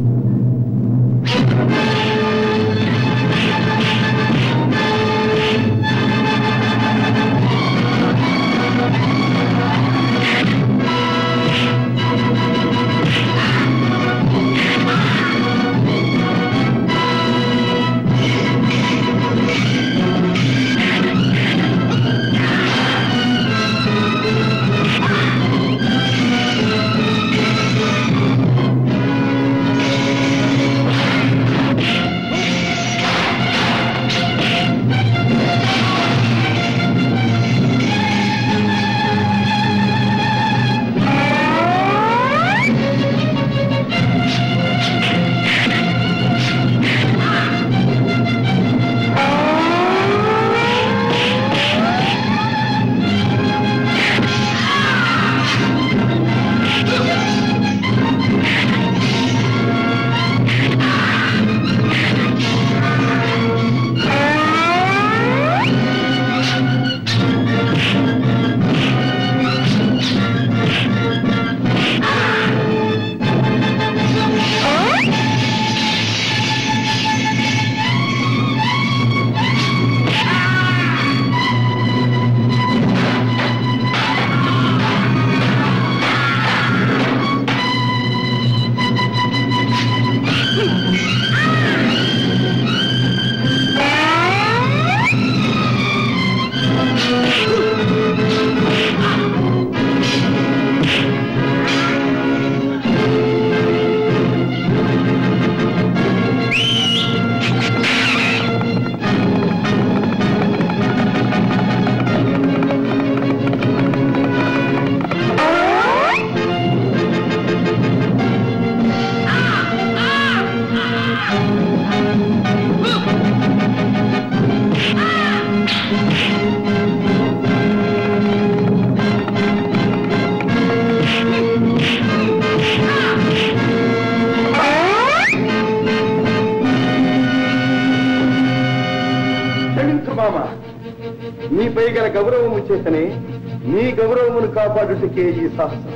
నీపై గల గౌరవము చేతనే నీ గౌరవమును కాపాడుటకే ఈ సాహసం.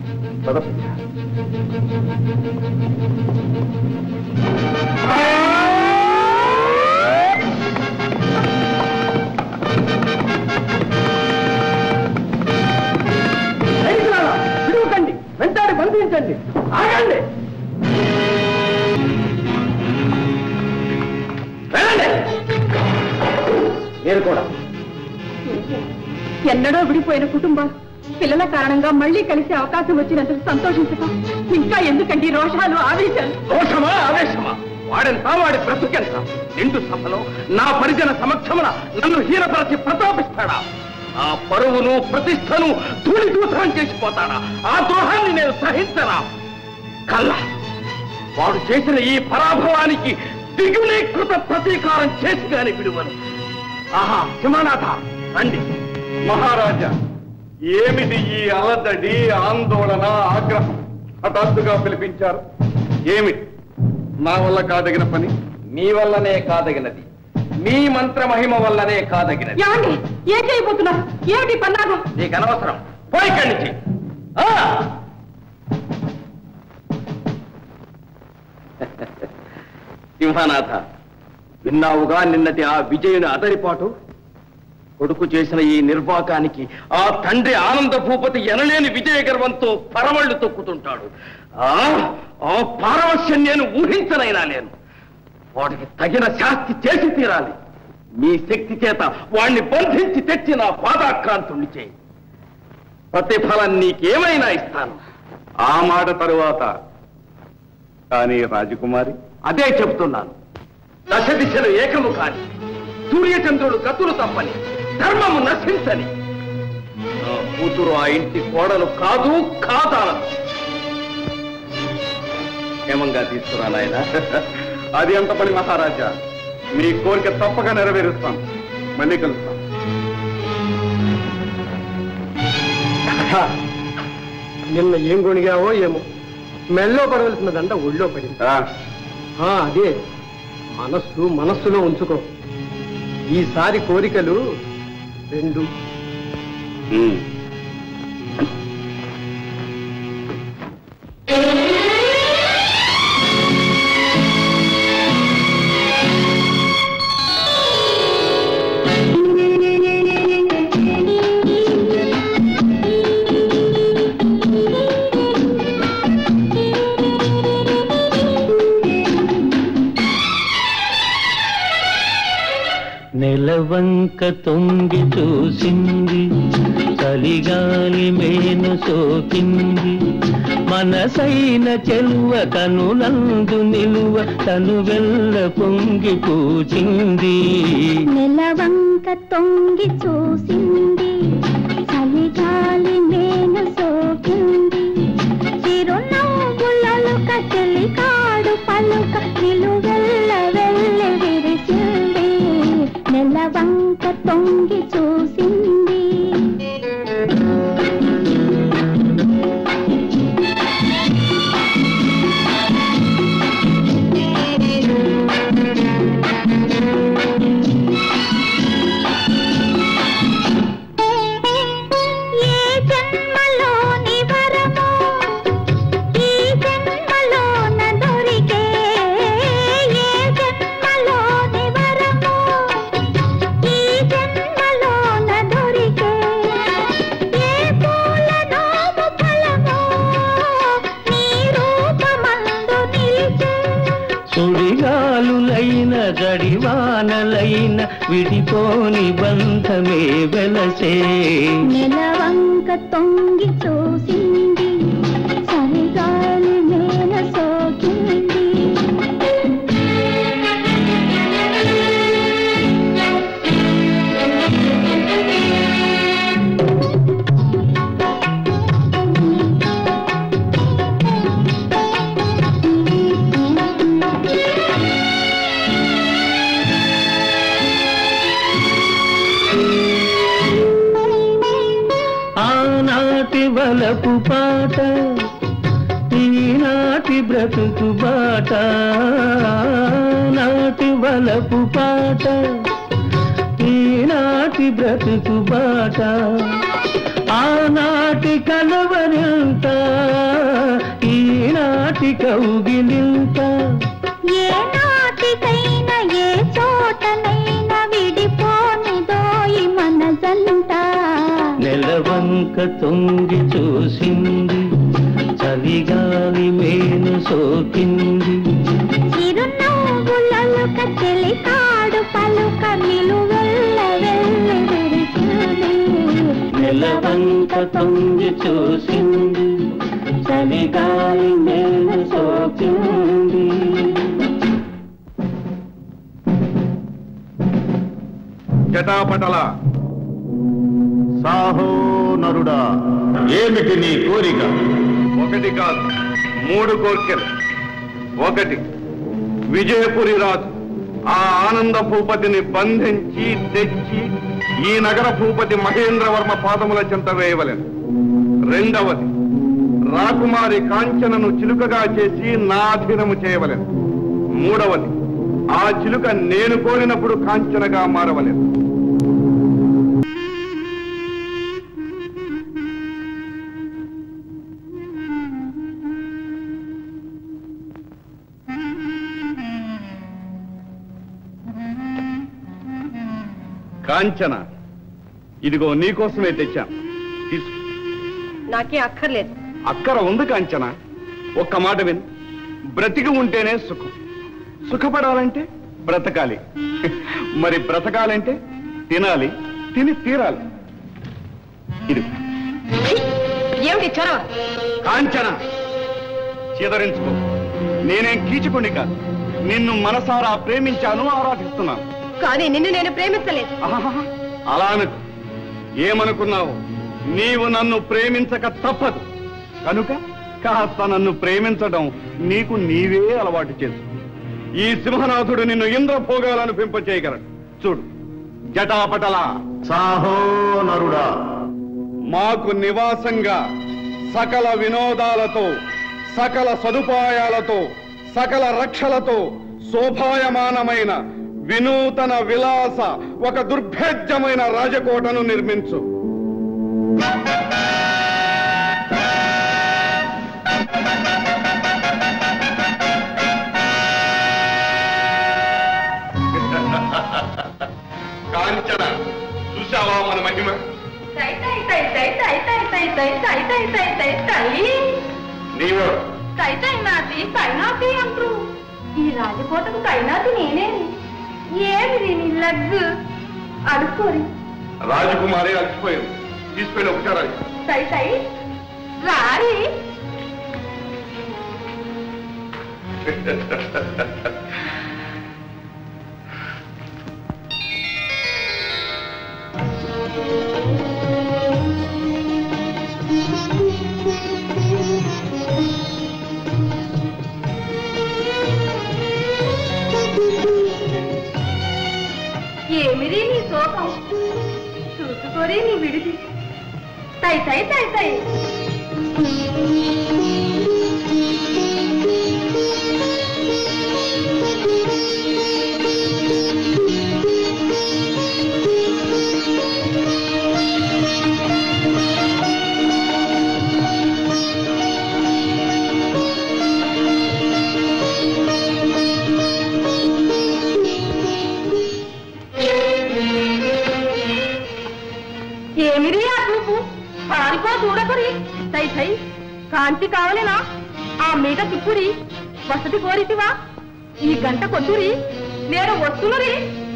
తిరుగుకండి, వెంటాడి బంధించండి. ఆగండి, వెళ్ళండి. మీరు కూడా. ఎన్నడో విడిపోయిన కుటుంబాలు పిల్లల కారణంగా మళ్లీ కలిసే అవకాశం వచ్చినందుకు సంతోషించక ఇంకా ఎందుకండి రోషాలు, ఆవేశాలు? రోషమా, ఆవేశమా? వాడెంత, వాడి బ్రతుకెంత? నిండు సభలో నా పరిజన సమక్షమున నన్ను హీనపరచి ప్రతాపిస్తాడా? ఆ పరువును ప్రతిష్టను ధూళిదూసరం చేసిపోతాడా? ఆ ద్రోహాన్ని నేను సహించనా? కల్లా వాడు చేసిన ఈ పరాభవానికి దిగునీకృత ప్రతీకారం చేసి గాని విడువను. ఆహా, సింహనాథ రండి. మహారాజా, ఏమిటి ఈ అలదడి, ఆందోళన, ఆగ్రహం? హఠాత్తుగా పిలిపించారు. ఏమిటి? నా వల్ల కాదగిన పని? మీ వల్లనే కాదగినది, మీ మంత్ర మహిమ వల్లనే కాదగినది. ఏం చేయబోతున్నారు? ఏమిటి పన్నాగం? నీకు అనవసరం, పోయి నుంచి. సింహనాథ, విన్నావుగా నిన్నటి ఆ విజయుని అదరిపాటు? కొడుకు చేసిన ఈ నిర్వాకానికి ఆ తండ్రి ఆనంద భూపతి ఎనలేని విజయ గర్వంతో పరవళ్లు తొక్కుతుంటాడు. ఆ పారవశ్యం నేను ఊహించనైనా లేను. వాడికి తగిన శాస్తి చేసి తీరాలి. మీ శక్తి చేత వాణ్ణి బంధించి తెచ్చి నా పాదాక్రాంతుణ్ణి చేయి. ప్రతిఫలం నీకేమైనా ఇస్తాను. ఆ మాట తరువాత. కానీ రాజకుమారి? అదే చెబుతున్నాను. దశ దిశలు ఏకము కాని, సూర్యచంద్రుడు గతులు తప్పని, ధర్మము నశించని. నా కూతురు ఆ ఇంటి కోడలు కాదు, కాదాలదు. క్షేమంగా తీసుకురా నాయన. అది ఎంత పని మహారాజా, మీ కోరిక తప్పక నెరవేరుస్తాను. మళ్ళీ కలుస్తాను. నిన్న ఏం కొనిగావో ఏమో, మెళ్ళో పడవలసిన దండ ఒళ్ళో పడింది. అదే మనస్సులో ఉంచుకో. ఈసారి కోరికలు 2. నెలవంక తొంగి చూసింది, చలిగాలి మేను సోకింది, మనసైన చెలువ కనులందు నిలువ తను వెల్ల పొంగి పూచింది. నెలవంక తొంగి చూసింది, చలిగాలి మేను సోకింది, చిరునవ్వులలో కచెలి కాడు పలుక నిలువెల్ల వెళ్ళి విరిచింది. నెలవంక తొంగి చూసింది. సుడిగాలులైన గడివానలైన విడిపోని బంధమే వెలసే. నెలవంక తొంగి చూసింది, చలిగాలి మేన సోకింది. ఆనాటి వలపు పాట, ఈనాటి బ్రతుకు బాట. నాటి వలపు పాట, ఈనాటి బ్రతుకు బాట. ఆనాటి కలవరింత, ఈనాటి కౌగిలింత. ఏ నాటికైనా ఏ చోటనైనా విడిపోనిదోయి మనజంట. నెలవంక తొంగి చూసింది, చలిగాలి మేను సోకింది, చిరునవ్వులలో కచెలి కాడు పలుక నిలువెల్ల వెళ్ళి విరిచింది. నెలవంక తొంగి చూసింది, చలిగాలి మేను సోకింది. జటాపటల సాహో నరుడా, ఏమిటి నీ కోరిక? 1 కాదు 3 కోరికలు. 1, విజయపురి రాజు ఆ ఆనంద భూపతిని బంధించి తెచ్చి ఈ నగర భూపతి మహేంద్రవర్మ పాదముల చెంత వేయవలెను. 2, రాకుమారి కాంచనను చిలుకగా చేసి నా అధీనము చేయవలెను. 3, ఆ చిలుక నేను కోరినప్పుడు కాంచనగా మారవలెను. కాంచన, ఇదిగో నీకోసమే తెచ్చాను, తీసుకో. నాకే అక్కర్లేదు. అక్కర ఉంది కాంచన, ఒక్క మాట విను. బ్రతికి ఉంటేనే సుఖం, సుఖపడాలంటే బ్రతకాలి, మరి బ్రతకాలంటే తినాలి, తిని తీరాలి. ఇది ఏమిటి చొరవ? కాంచన, చీదరించుకో. నేనేం కీచుకుని కాదు, నిన్ను మనసారా ప్రేమించాను, ఆరాధిస్తున్నాను. కానీ నిన్ను నేను ప్రేమించలేదు. అలా అనుకు. ఏమనుకున్నావు? నీవు నన్ను ప్రేమించక తప్పదు కనుక కాస్త నన్ను ప్రేమించడం నీకు నీవే అలవాటు చేసు. ఈ సింహనాథుడు నిన్ను ఇంద్రభోగాలను పెంపచేయగలడు. చూడు, జటాపటల సాహో నరుడా, మాకు నివాసంగా సకల వినోదాలతో, సకల సదుపాయాలతో, సకల రక్షలతో శోభాయమానమైన వినూతన విలాస ఒక దుర్భేద్యమైన రాజకోటను నిర్మించు. కాంచన, చూసావా మన మహిమ? నీవు అంటారు. ఈ రాజకోటకు కైనాతి నేనే. ఏమి నీ లగ్గు అడుక్కోరి. రాజకుమారి అలసిపోయింది, తీసుకెళ్ళి ఒకసారి. సై సై రారి. ఏమిరి నీ శోకం, చూసుకోరి నీ విడిది. తై తై తై తై. ఏమిరి ఆ చూపు, పారిపో చూడకురి. సై సై కాంతి కావలేనా? ఆ మీట తిప్పురి. వసతి కోరితివా? ఈ గంట కొట్టురి, నేను వస్తున్నరి.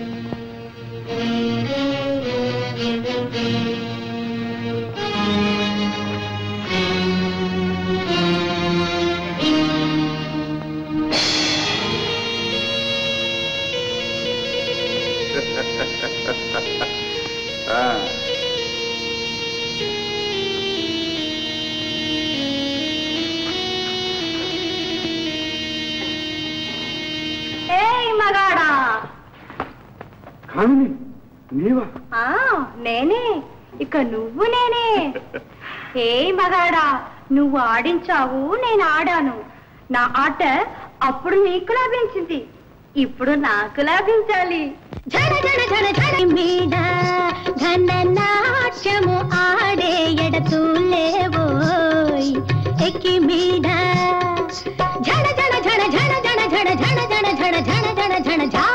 మగాడా, నీవా? నేనే. ఇక నువ్వు నేనే. ఏ మగాడా, నువ్వు ఆడించావు, నేను ఆడాను. నా ఆట అప్పుడు నీకు లాభించింది, ఇప్పుడు నాకు లాభించాలి. ఝన ఝన ఝన ఝన మీద ఘన నాట్యము ఆడే ఎడతూలేవోయ్ ఎక్కి మీద ఝన ఝన ఝన ఝన ఝన ఝన ఝన ఝన ఝన ఝన ఝన ఝన ఝా.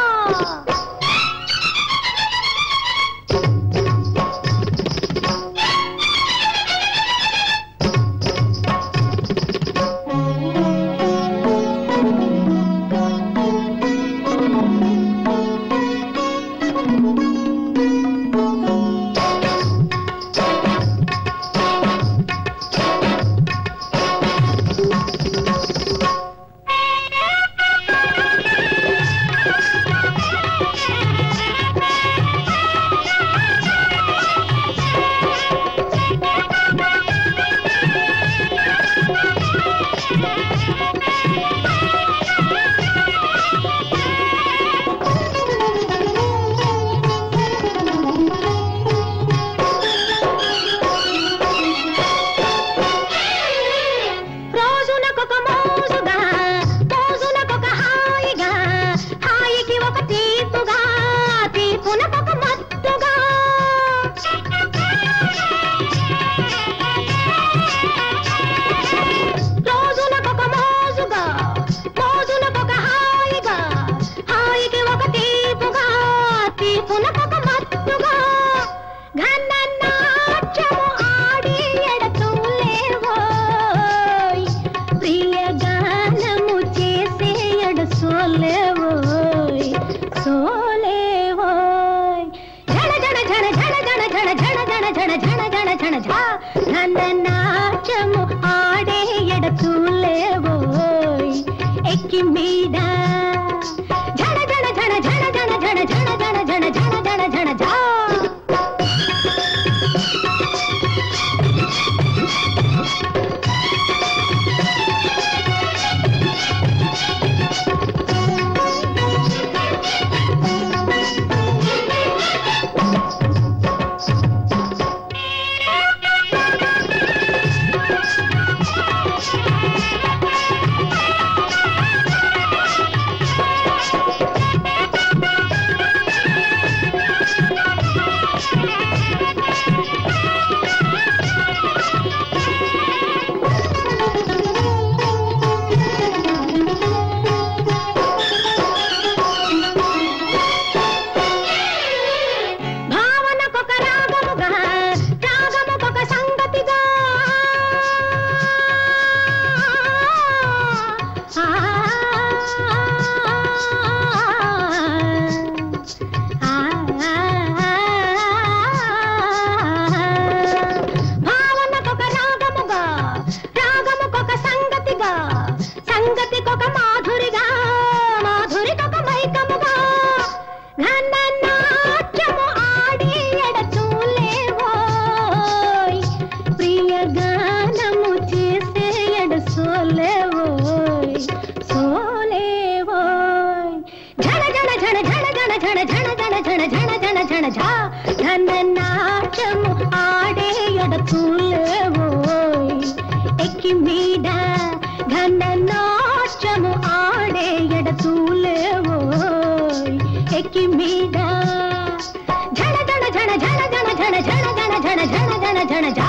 జణ జణ జణ జణ జా.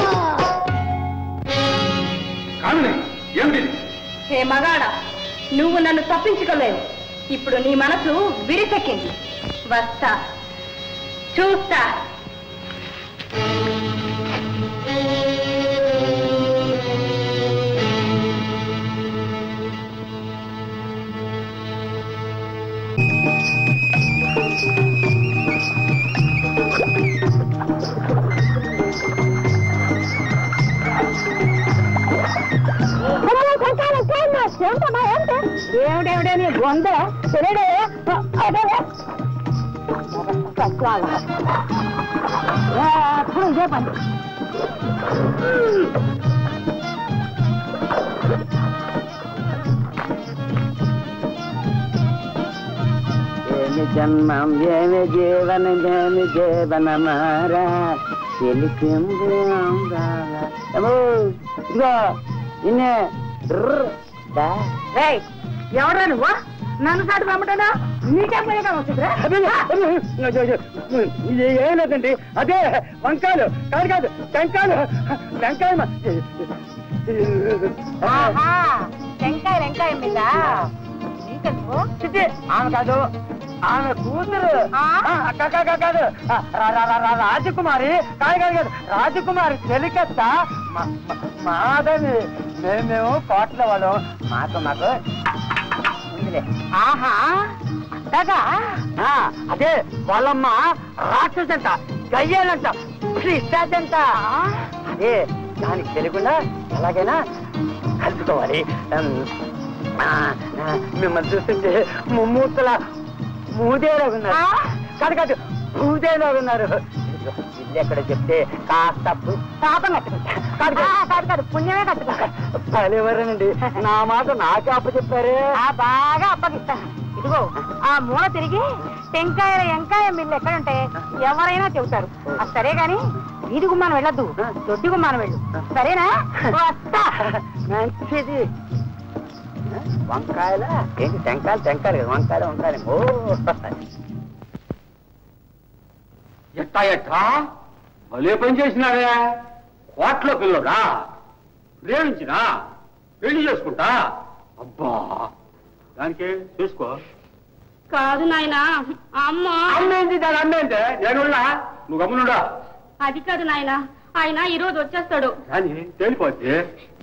హే మగాడా, నువ్వు నన్ను తప్పించుకోలేవు. ఇప్పుడు నీ మనసు విరిచెక్కింది. వస్తా, చూస్తా. ఏమిటేమిటే నీ గొంత తెలియడే? ఎప్పుడు ఇదే పని. ఏమి జన్మం ఏమి జీవనం ఏమి జీవనమారా తెలిసింది. ఇదిగో నిన్నే ఎవరా నువ్వు? నన్ను సాటి పంపటనా? నీకేం పనిగా వస్తుందిరా? ఏం లేదండి, అదే వంకాయలు కాదు కాదు టెంకాయలు. టెంకాయ టెంకాయ మీద ఆమె కాదు, ఆమె కూతురు కాదు రాజకుమారి. కాదు కాదు కాదు రాజకుమారి చెలికత్త మాదని. మేము కోట్ల వాళ్ళం. మాకు ఆహా అంతగా. అదే వాళ్ళమ్మ రాక్షసంట, గయ్యాలంట, ఇస్తాదంట. అదే దానికి తెలియకుండా ఎలాగైనా కలుపుకోవాలి. మిమ్మల్ని చూస్తుంటే ముమ్మూర్తుల మూదేలా ఉన్నారు. కాదు కాదు మూదేలా ఉన్నారు. ఇల్లు ఎక్కడ చెప్తే కాస్త పాపం కట్టుకుంటా. కాదు కాదు కాదు పుణ్యమే కట్టుకుంటా. పలేవరేనండి, నా మాట నాకే అప్ప చెప్పారే. బాగా అప్పగిస్తాను. ఇదిగో ఆ మూల తిరిగి టెంకాయల ఎంకాయ మిల్లు ఎక్కడుంటే ఎవరైనా చెబుతారు. సరే గాని వీధి గుమ్మాను వెళ్ళొద్దు, దొడ్డి గుమ్మాను వెళ్ళు. సరేనా? వస్తా. మంచిది. వంకాయల ఏంటి? టెంకాయలు వంకాయలు వంకాయలు. ఓ ఎట్టా భలే పని చేసినావే. కోట్లో పిల్లడా ప్రేమించినా పెళ్లి చేసుకుంటా. అబ్బా దానికే చూసుకో. కాదు నాయనా, అమ్మ అమ్మేంటి దాని అమ్మేంటే నేను నువ్వు గమ్మునుడా. అది కాదు నాయనా, ఆయన ఈ రోజు వచ్చేస్తాడు. కానీ తేలిపోతే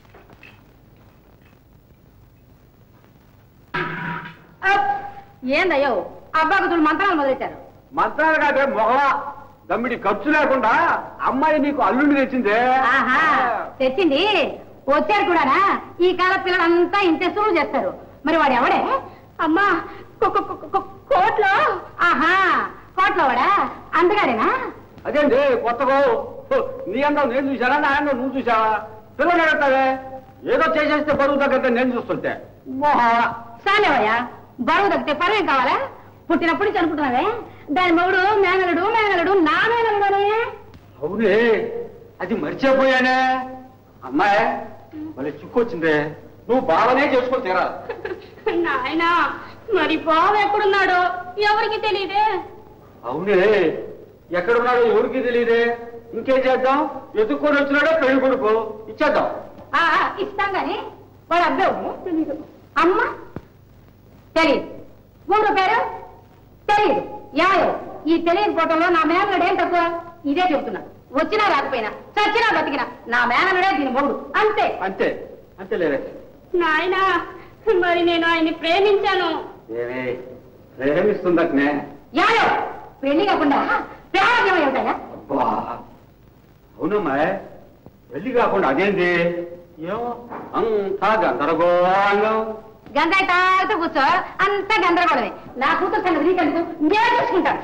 ఏందయ్యో అబ్బాకుతులు మంత్రాలు మొదలెట్టారు. మంత్రాలు కాదే మొగలా. దమ్మిడి ఖర్చు లేకుండా అమ్మాయి నీకు అల్లుండి తెచ్చిందే. ఆహా తెచ్చింది. వచ్చారు కూడానా? ఈ కాల పిల్లలంతా ఇంతే సూలు చేస్తారు. మరి వాడు ఎవడే? అమ్మా కోట్లో. ఆహా కోట్లో వాడా? అందుగాడేనా? అదేంటి కొత్తగా నీ అందం నేను చూసానా, నా అందం నువ్వు చూసావా? పిల్లలు అడతావే. ఏదో చేసేస్తే బరువు తగ్గట్టే నేను చూస్తుంటే. చాలేవయ్యా, బరువు తగ్గితే పర్వేం కావాలా? పుట్టినప్పుడు చనుకుంటున్నావే దాని మొగుడు మేనలుడు మేనలుడు నా మేనలుడు. అవునే, అది మర్చిపోయానే. అమ్మాయి మళ్ళీ చిక్కొచ్చిందే. నువ్వు బాగానే చేసుకొని తీరా. నాయనా మరి బావ ఎక్కడున్నాడో ఎవరికి తెలియదే. అవునే, ఎక్కడున్నాడో ఎవరికి తెలియదే. ఇంకేం చేద్దాం? ఎదుక్కొని వచ్చినాడో పెళ్లి కొడుకు ఇచ్చేద్దాం. ఇస్తాం గాని వాడు అబ్బాయి తెలీదు. అమ్మ తెలీదు. ఊరు పేరు తెలీదు. యాయో ఈ తెలియని ఫోటోలో నా మేనలుడు ఏం తక్కువ? ఇదే చెబుతున్నా. వచ్చినా రాకపోయినా చచ్చినా బతికినా నా మేనలుడే దీని మొగుడు. అంతే అంతే అంతే. లేదే నాయనా, మరి నేను ఆయన్ని ప్రేమించాను. ఏమే ప్రేమిస్తుందట్నే? యాయో పెళ్లి కాకుండా ప్రేమ ఏమిటయా? అబ్బా అవునమ్మా, పెళ్లి కాకుండా అదేంటి? ఏమో అంతా గందరగోళంగా. గంగాయి తాగుతూ కూర్చో, అంతా గందరగోళమే. నా కూతురు సంగతి నీకెందుకు? నేను చూసుకుంటాను.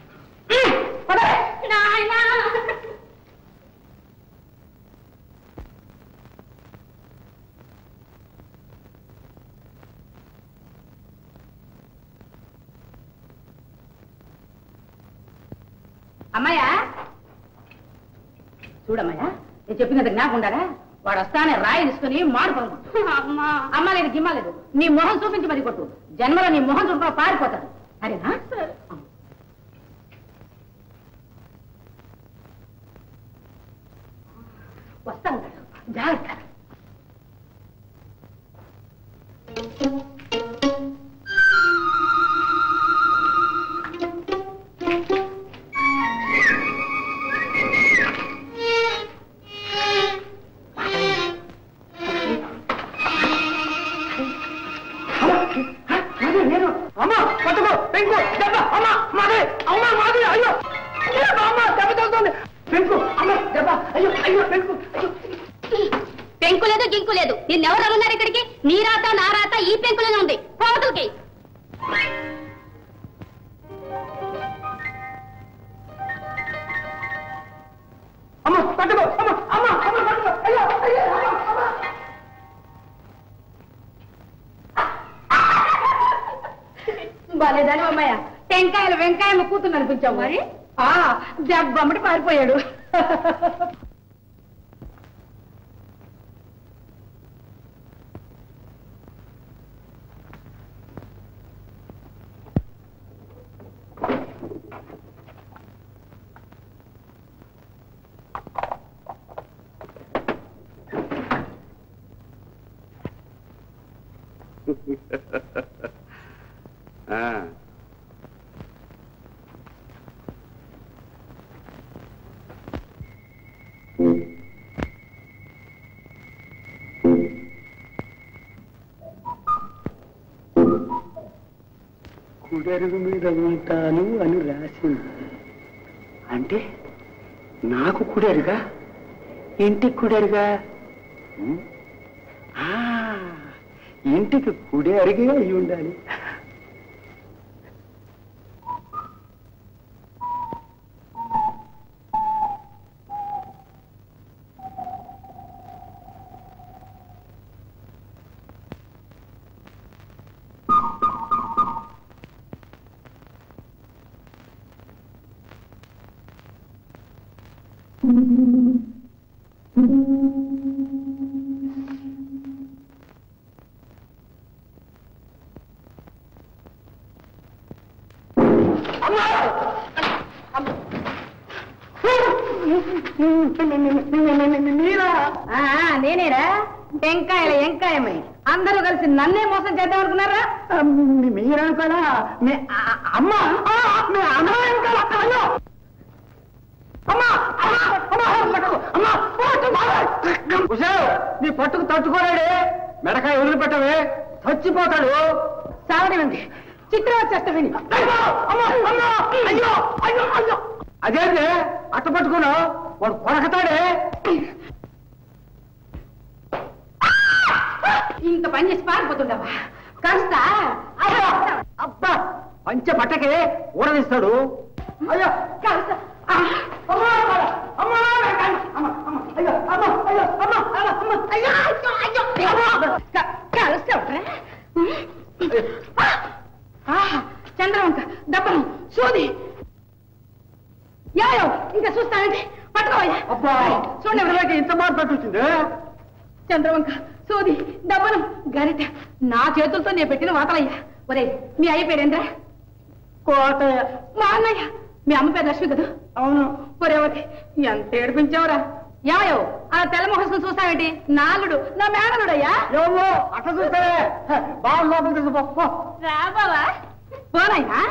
అమ్మాయా చూడమ్మాయా, నేను చెప్పినందుకు నాకు ఉండాలా? వాడు వస్తానే రాయి తీసుకుని మాడుకోను. అమ్మ లేదు గిమ్మ లేదు, నీ మొహం చూపించి మరి కొట్టు. జన్మలో నీ మొహం చూపుకో పారిపోతాడు. సరేనా? వస్తాను జాగ్రత్త. అమ్మా పట్టుకో పెంకు దెబ్బ అమ్మా మాది అమ్మా మాది అయ్యో అమ్మా దెబ్బ తగ్గుతుంది పెంకు అమ్మ దెబ్బ అయ్యో అయ్యో పెంకు పెంకు లేదు గింకు లేదు. నిన్నెవరు రమ్మన్నారు ఇక్కడికి? నీ రాత నా రాత ఈ పెంకులోనే ఉంది. పోవతులకి అమ్మ పట్టుకో అమ్మ అమ్మ అమ్మ పట్టుకో అయ్యో అయ్యో అమ్మ బాలేదాని అమ్మాయ టెంకాయలు వెంకాయలు కూతురు అనిపించావు మరి. దెబ్బమ్మటి పారిపోయాడు. కుడెరుగు మీద ఉంటాను అని రాసింది. అంటే నాకు కుడెరుగా? ఇంటికి కుడెరుగా? ఇంటికి కుడి అరిగే అయి ఉండాలి. నేనేరా టెంకాయల ఎంకాయమని అందరూ కలిసి నన్నే మోసం చేద్దాం అనుకున్నారా? మీరనుకోలా అమ్మ నీ పట్టుకు తట్టుకోలేడే. మెడకాయ వదిలిపెట్టవే, చచ్చిపోతాడు. సావనివ్వండి, చిత్రం వచ్చేస్తా విని. అదేంటే అట్ట పట్టుకున్నావు? వాడు కొరకతాడే. ఇంత పని చేసి పారిపోతుండవా? కాస్త అబ్బా పంచె పట్టకే ఊడదీస్తాడు. అయ్యో కాస్త చంద్రవంక దప్పను సూది యాయో ఇంకా చూస్తానంటే పట్టుకోవయ్యా. అబ్బా చూడండి ఎవరికి ఇంత బాధ పట్టుచ్చింది. చంద్రవంక సూది దప్పను గరిట నా చేతులతో నేను పెట్టిన వాతలయ్యా. ఒరే మీ అయ్య పేరేంద్రా? కోటయ్య. మా అన్నయ్య. మీ అమ్మ పేరు లక్ష్మి కదా? అవును. ఒరే ఒరే ఎంత ఏడిపించావురా. యాయో ఆ తెల్ల మొహసం చూస్తావేంటి? నాలుడు నా మేనలుడయ్యా. ఏమో అట్లా చూస్తావే బాగా లోపల తీసుకుపో. రా బావా పోనాయనా.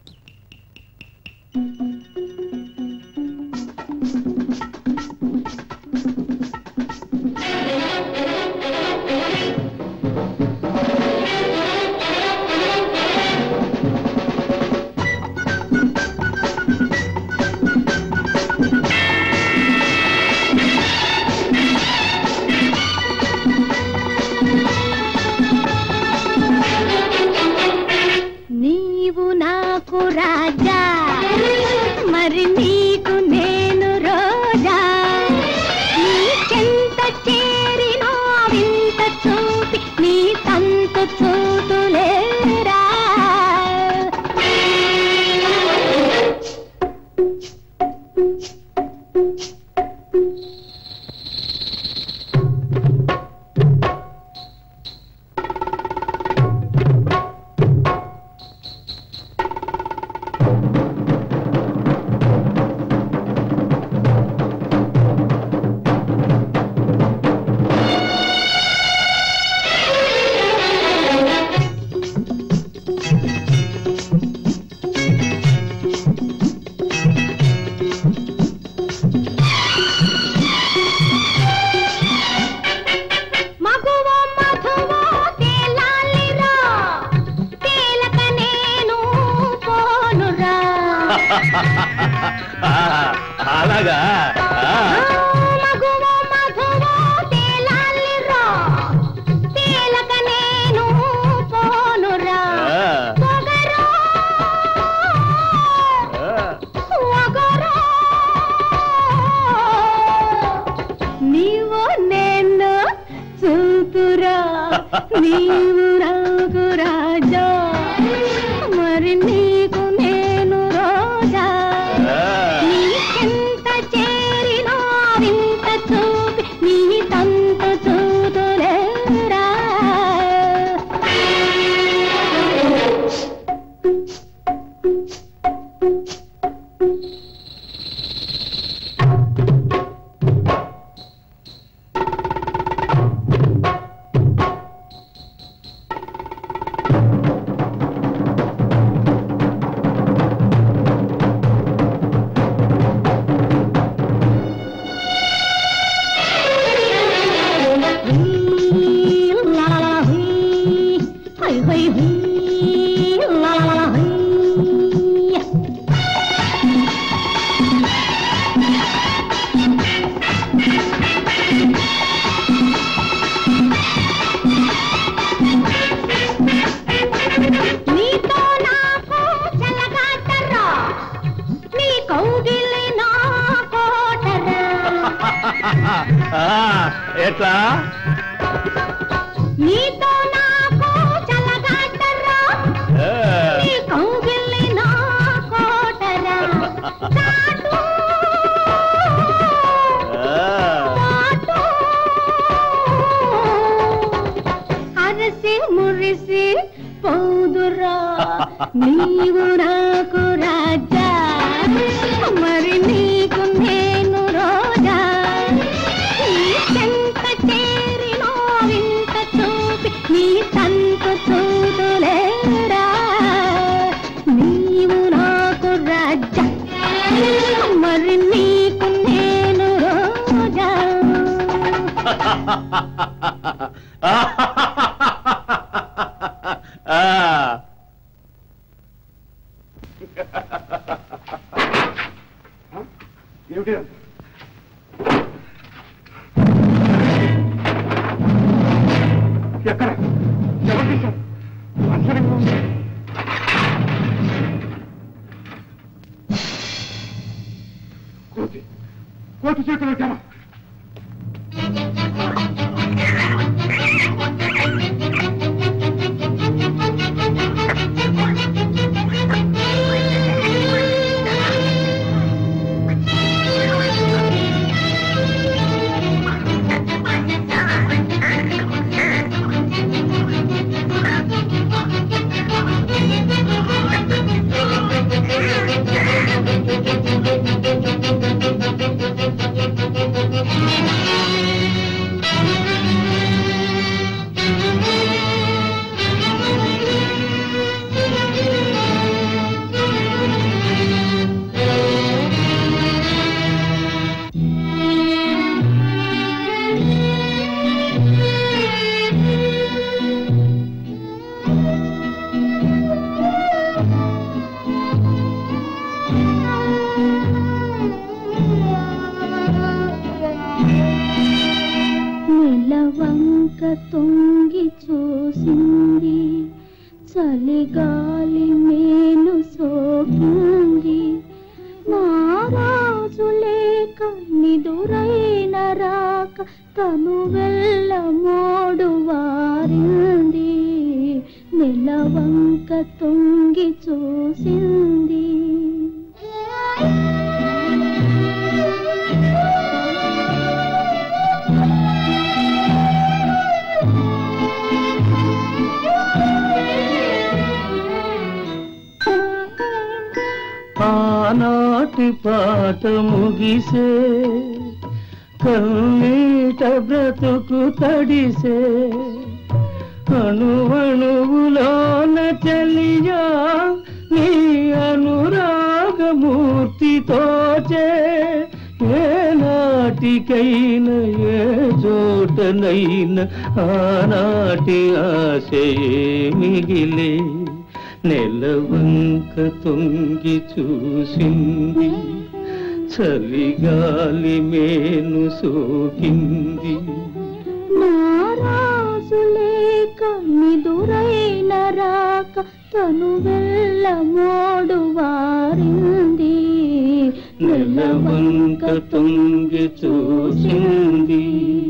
నీవు నాకు రాజా, మరి నీకు నేను రోజా. నీకెంత చేరినా వింత చూపి నీ తంతు చూతులేరా. మగువో మధువో తేలాలిరా తేలక నేను పోనురా పొగరో ఒగరో నీవు నేను చూతురా నీవు నాకు రాజా మరి నీకు నేను రోజా నీకెంత చేరినా వింత చూపి నీ తంత చూదులేరా ఎట్లా నీతో నాకు చల్లగాటరా నీ కౌగిలి నా కోటరా చాటు అరసి మురిసి పౌదురా నీవు నాకు రాజా మరి నీకు నేను రోజా నీకెంత చేరినో వింత చూపి నీ తంత చూదులేరా నీవు నాకు రాజా మరి నీకు నేను రోజా ఏమిటి ఎక్కడ ఎవరు తీశారు ఆశ్చర్యంగా ఉంది. కోతి చేతులు జమ నెలవంక తొంగి చూసింది చలిగాలి మేను సోకింది నారాజు లేక నిదురైన రాక తను వెళ్ళ మోడు వారింది నెలవంక తొంగి చూసింది ఆనాటి పాట ముగిసే కన్నీట బ్రతుకు తడిసే అణువణువులోన చలియా నీ అనురాగమూర్తితోచే ఏ నాటికైనా ఏ చోటనైనా ఆనాటి ఆశే మిగిలే నెలవంక తొంగి చూసింది చలిగాలి మేను సోకింది నారాజులేక నిదురైన రాక తను వెళ్ళ మోడు వారింది నెలవంక తొంగి చూసింది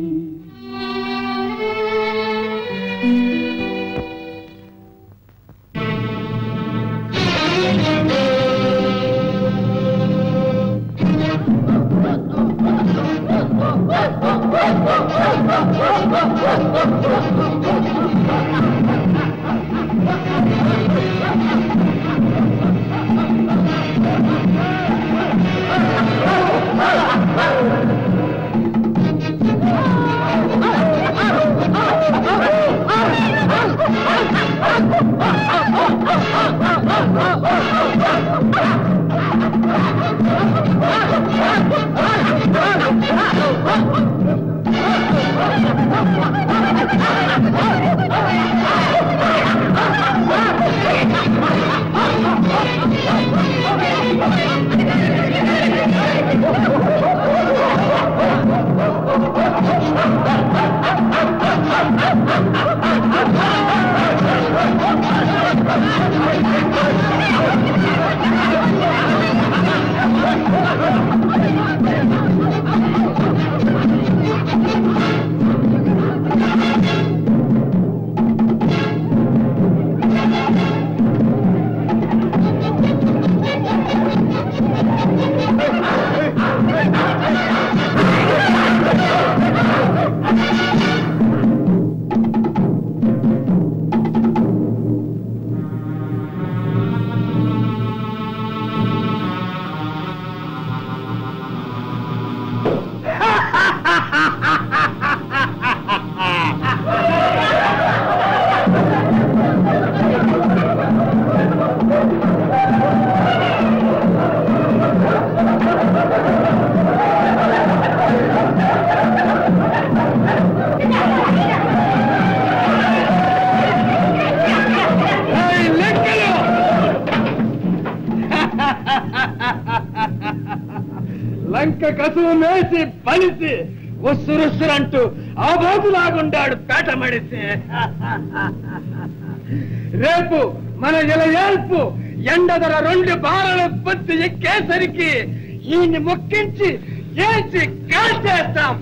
లంక కసువు మేసి పలిసి ఉస్సురుస్సురంటూ ఆ బాబులాగుండాడు పేట మడిసి. రేపు మన ఏల్పు ఎండదర 2 బారల పొత్తు ఎక్కేసరికి ఈయన్ని మొక్కించి ఏసి కాల్చేస్తాం.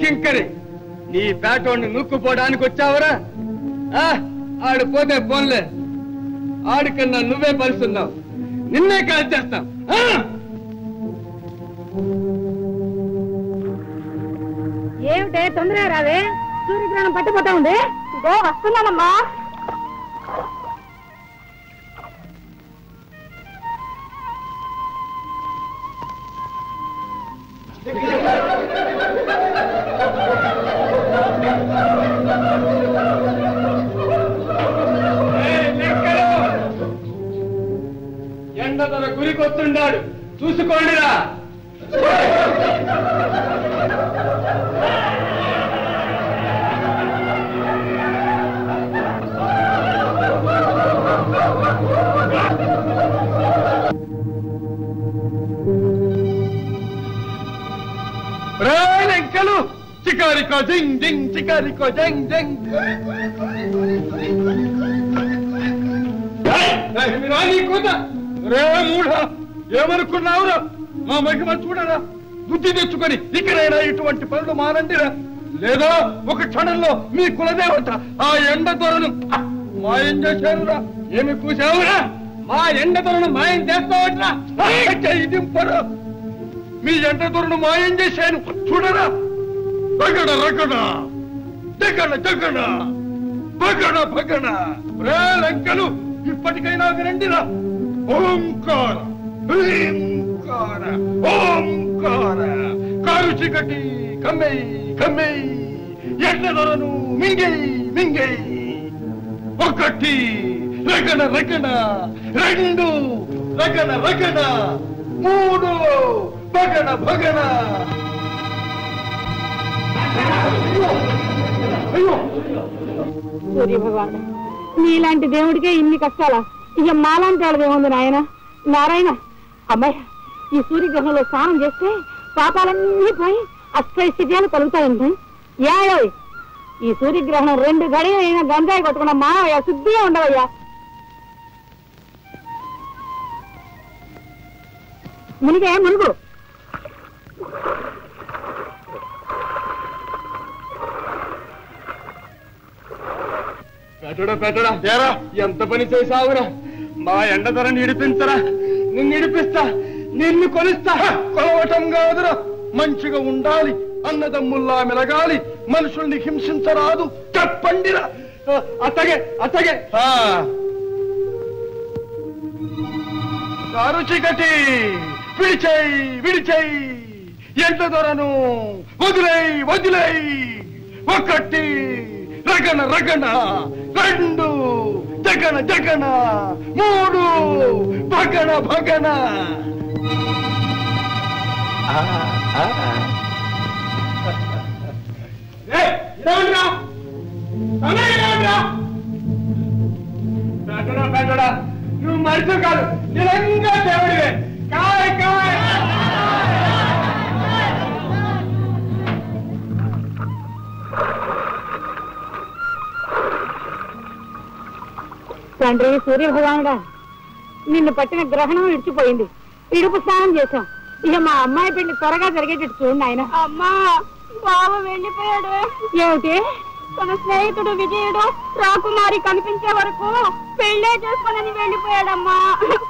కింకరి నీ పేటోడిని నూక్కుపోవడానికి వచ్చావరా? ఆడిపోతే పోన్లే, ఆడికన్నా నువ్వే పరుస్తున్నావు, నిన్నే కాల్చేస్తాం. ఏమిటే తొందరగా రావే, సూర్యగ్రహణం పట్టిపోతా ఉంది. ఇదో వస్తున్నానమ్మా. ఎండ తన గురికొస్తున్నాడు, చూసుకోండిరా. లెంకలు చికారికో జింగ్ జింగ్, చికారికో జింగ్ జింగ్. రే మూఢ, ఏమనుకున్నావురా? మా మహిమ చూడరా, బుద్ధి తెచ్చుకొని ఇక్కడైనా ఇటువంటి పనులు మానండిరా, లేదా ఒక క్షణంలో మీ కులదేవత ఆ ఎండ దొరను మాయం చేశారురా. ఏమి కూసావురా? మా ఎండ దొరను మాయం చేస్తావట్రా? దింపరు, మీ ఎండ దొరను మాయం చేశాను చూడరా. బగడ రగడ దగ్గడ దగ్గడ బగడ బగడ. రే లంకలు, ఇప్పటికైనా వినండిరా. ఓంకార హ్రీంకార ఓంకార. కారు చీకటి కమ్మై కమ్మై, ఎండ దొరను మింగై మింగై. ఒకటి రగడ రగడ, రెండు రగడ రగడ, మూడు బగడ బగడ. సూర్య భగవాన్, నీలాంటి దేవుడికే ఇన్ని కష్టాలా? ఇక మాలాంటి వాళ్ళదేముంది నాయన. నారాయణ, అమ్మాయి ఈ సూర్యగ్రహంలో స్నానం చేస్తే పాపాలన్నీ పోయి అష్టైశ్వర్యాలు కలుగుతాయండి. యాయో, ఈ సూర్యగ్రహణం 2 గడియ అయినా గంజాయి కొట్టుకున్న మావయ్య శుద్ధిగా ఉండవయ్యా. మునిగే మునుగు. పెట్టడా పెట్టడా తేరా, ఎంత పని చేసావురా? మా ఎండ ధర నిడిపించరా, నిన్ను నిడిపిస్తా, నిన్ను కొలుస్తా. కొలవటం కాదురా, మంచిగా ఉండాలి, అన్నదమ్ముల్లా మెలగాలి, మనుషుల్ని హింసించరాదు. చెప్పండిరా. అత్తగే అత్తగే. కారు చీకటి విడిచేయి విడిచేయి, ఎండ దొరను వదిలేయి వదిలేయి. ఒకటి రగణ రగణ, రెండు జగణ జగణ, మూడు భగణ భగణ. పెట్టడా, నువ్వు మనిషి కాదు, నిజంగా దేవుడివే. కాయ్ కాయ్. తండ్రి సూర్య భగవానుడా, నిన్ను పట్టిన గ్రహణం విడిచిపోయింది. ఇడుపు స్నానం చేశాం. ఇక మా అమ్మాయి పెళ్లి త్వరగా జరిగేటట్టు చూడండి ఆయన. అమ్మా, బావ వెళ్ళిపోయాడు. ఏమిటి? తన స్నేహితుడు విజయుడు రాకుమారి కనిపించే వరకు పెళ్లే చేసుకోనని వెళ్ళిపోయాడమ్మా.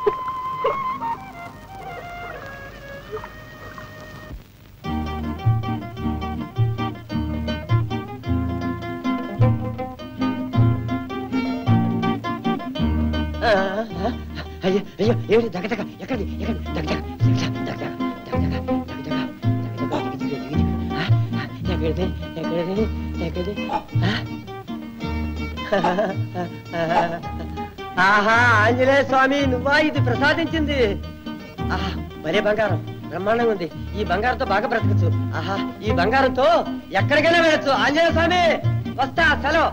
అయ్యో అయ్యో, ఏమిటి దగ్గర ఎక్కడి ఎక్కడి ఆహా, ఆంజనేయ స్వామి నువ్వా ఇది ప్రసాదించింది? ఆహా, మరే బంగారం బ్రహ్మాండంగా ఉంది. ఈ బంగారంతో బాగా బ్రతకచ్చు. ఆహా, ఈ బంగారంతో ఎక్కడికైనా వెళ్ళచ్చు. ఆంజనేయ స్వామి వస్తా, సెలవు.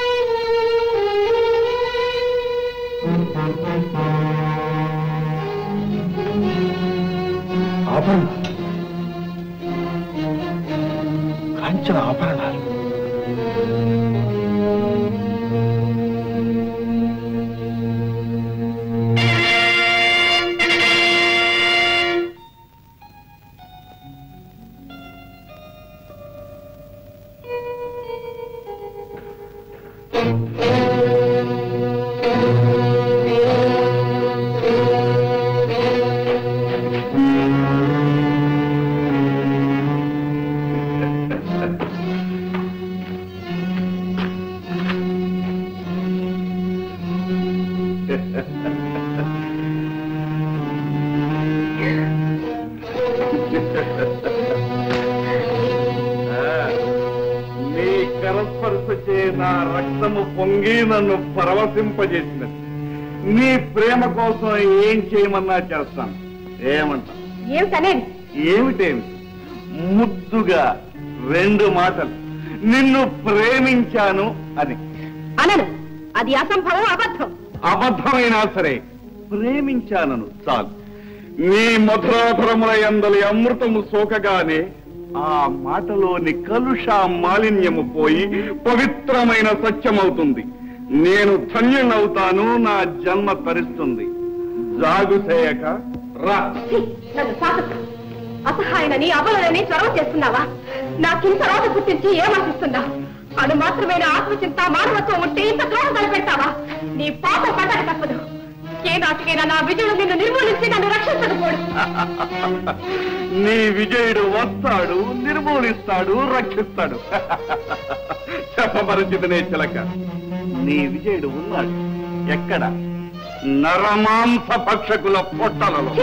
ఆభరణాలు, కాంచన ఆభరణాలు. నా రక్తము పొంగి నన్ను పరవశింపజేసినది. నీ ప్రేమ కోసం ఏం చేయమన్నా చేస్తాను. ఏమంటా? ఏమిటేమి? ముద్దుగా 2 మాటలు. నిన్ను ప్రేమించాను అని అనను. అది అసంభవం, అబద్ధం. అబద్ధమైనా సరే ప్రేమించానను చాలు. నీ మధురాధరముల యందలి అమృతము సోకగానే ఆ మాటలోని కలుష మాలిన్యము పోయి పవిత్రమైన సత్యమవుతుంది. నేను ధన్యునవుతాను. నా జన్మ తరిస్తుంది. జాగు చేయక రా. అసహాయనని అబలని చొరవ చేస్తున్నావా? నాకింత రోత పుట్టించి ఏమాశిస్తున్నా? అను మాత్రమైన ఆత్మచింత మానవత్వం ఉంటే ఇంత ద్రోహం తలపెడతావా? నీ పాప పడక తప్పదు. ఏ నాటికైనా నా విజయుడు నిన్ను నిర్మూలించి నన్ను రక్షించకపోడు. నీ విజయుడు వస్తాడు, నిర్మూలిస్తాడు, రక్షిస్తాడు. చెప్పపరిచితనే చిలక. నీ విజయుడు ఉన్నాడు. ఎక్కడ? నరమాంస భక్షకుల పొట్టలలో.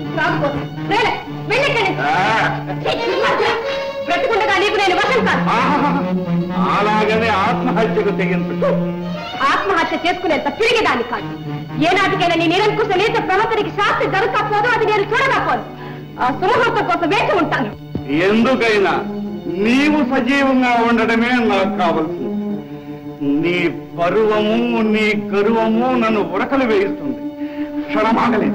బ్రతుకుండగా నీకు నేను వశం కాదు. అలాగనే ఆత్మహత్యకు తెగించు. ఆత్మహత్య చేసుకునేంత తిరిగేదాన్ని కాదు. ఏనాటికైనా నీ నిరంకుశ నీత ప్రవర్తనకి శాస్త్రి జరుగుకపోదు. అది నేను చూడకపోను. ఆ సుముహూర్తం కోసం వేచి ఉంటాను. ఎందుకైనా నీవు సజీవంగా ఉండడమే నాకు కావలసింది. నీ పరువము, నీ గర్వము నన్ను ఉరకలు వేయిస్తుంది. క్షణమాగలేదు.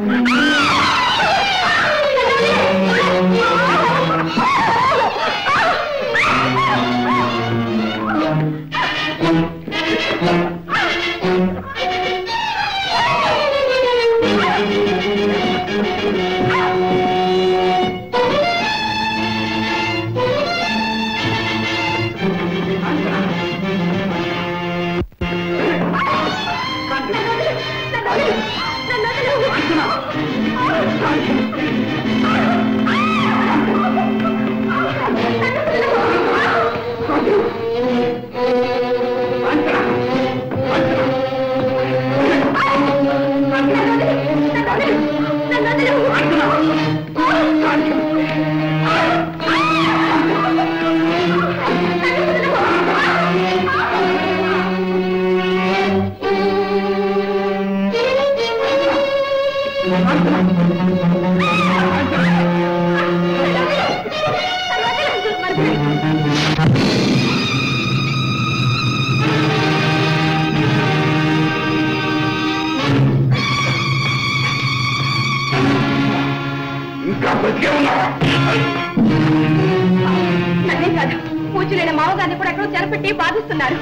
పూజలైన మామగారిని కూడా ఎక్కడో చెరపెట్టి బాధిస్తున్నారు.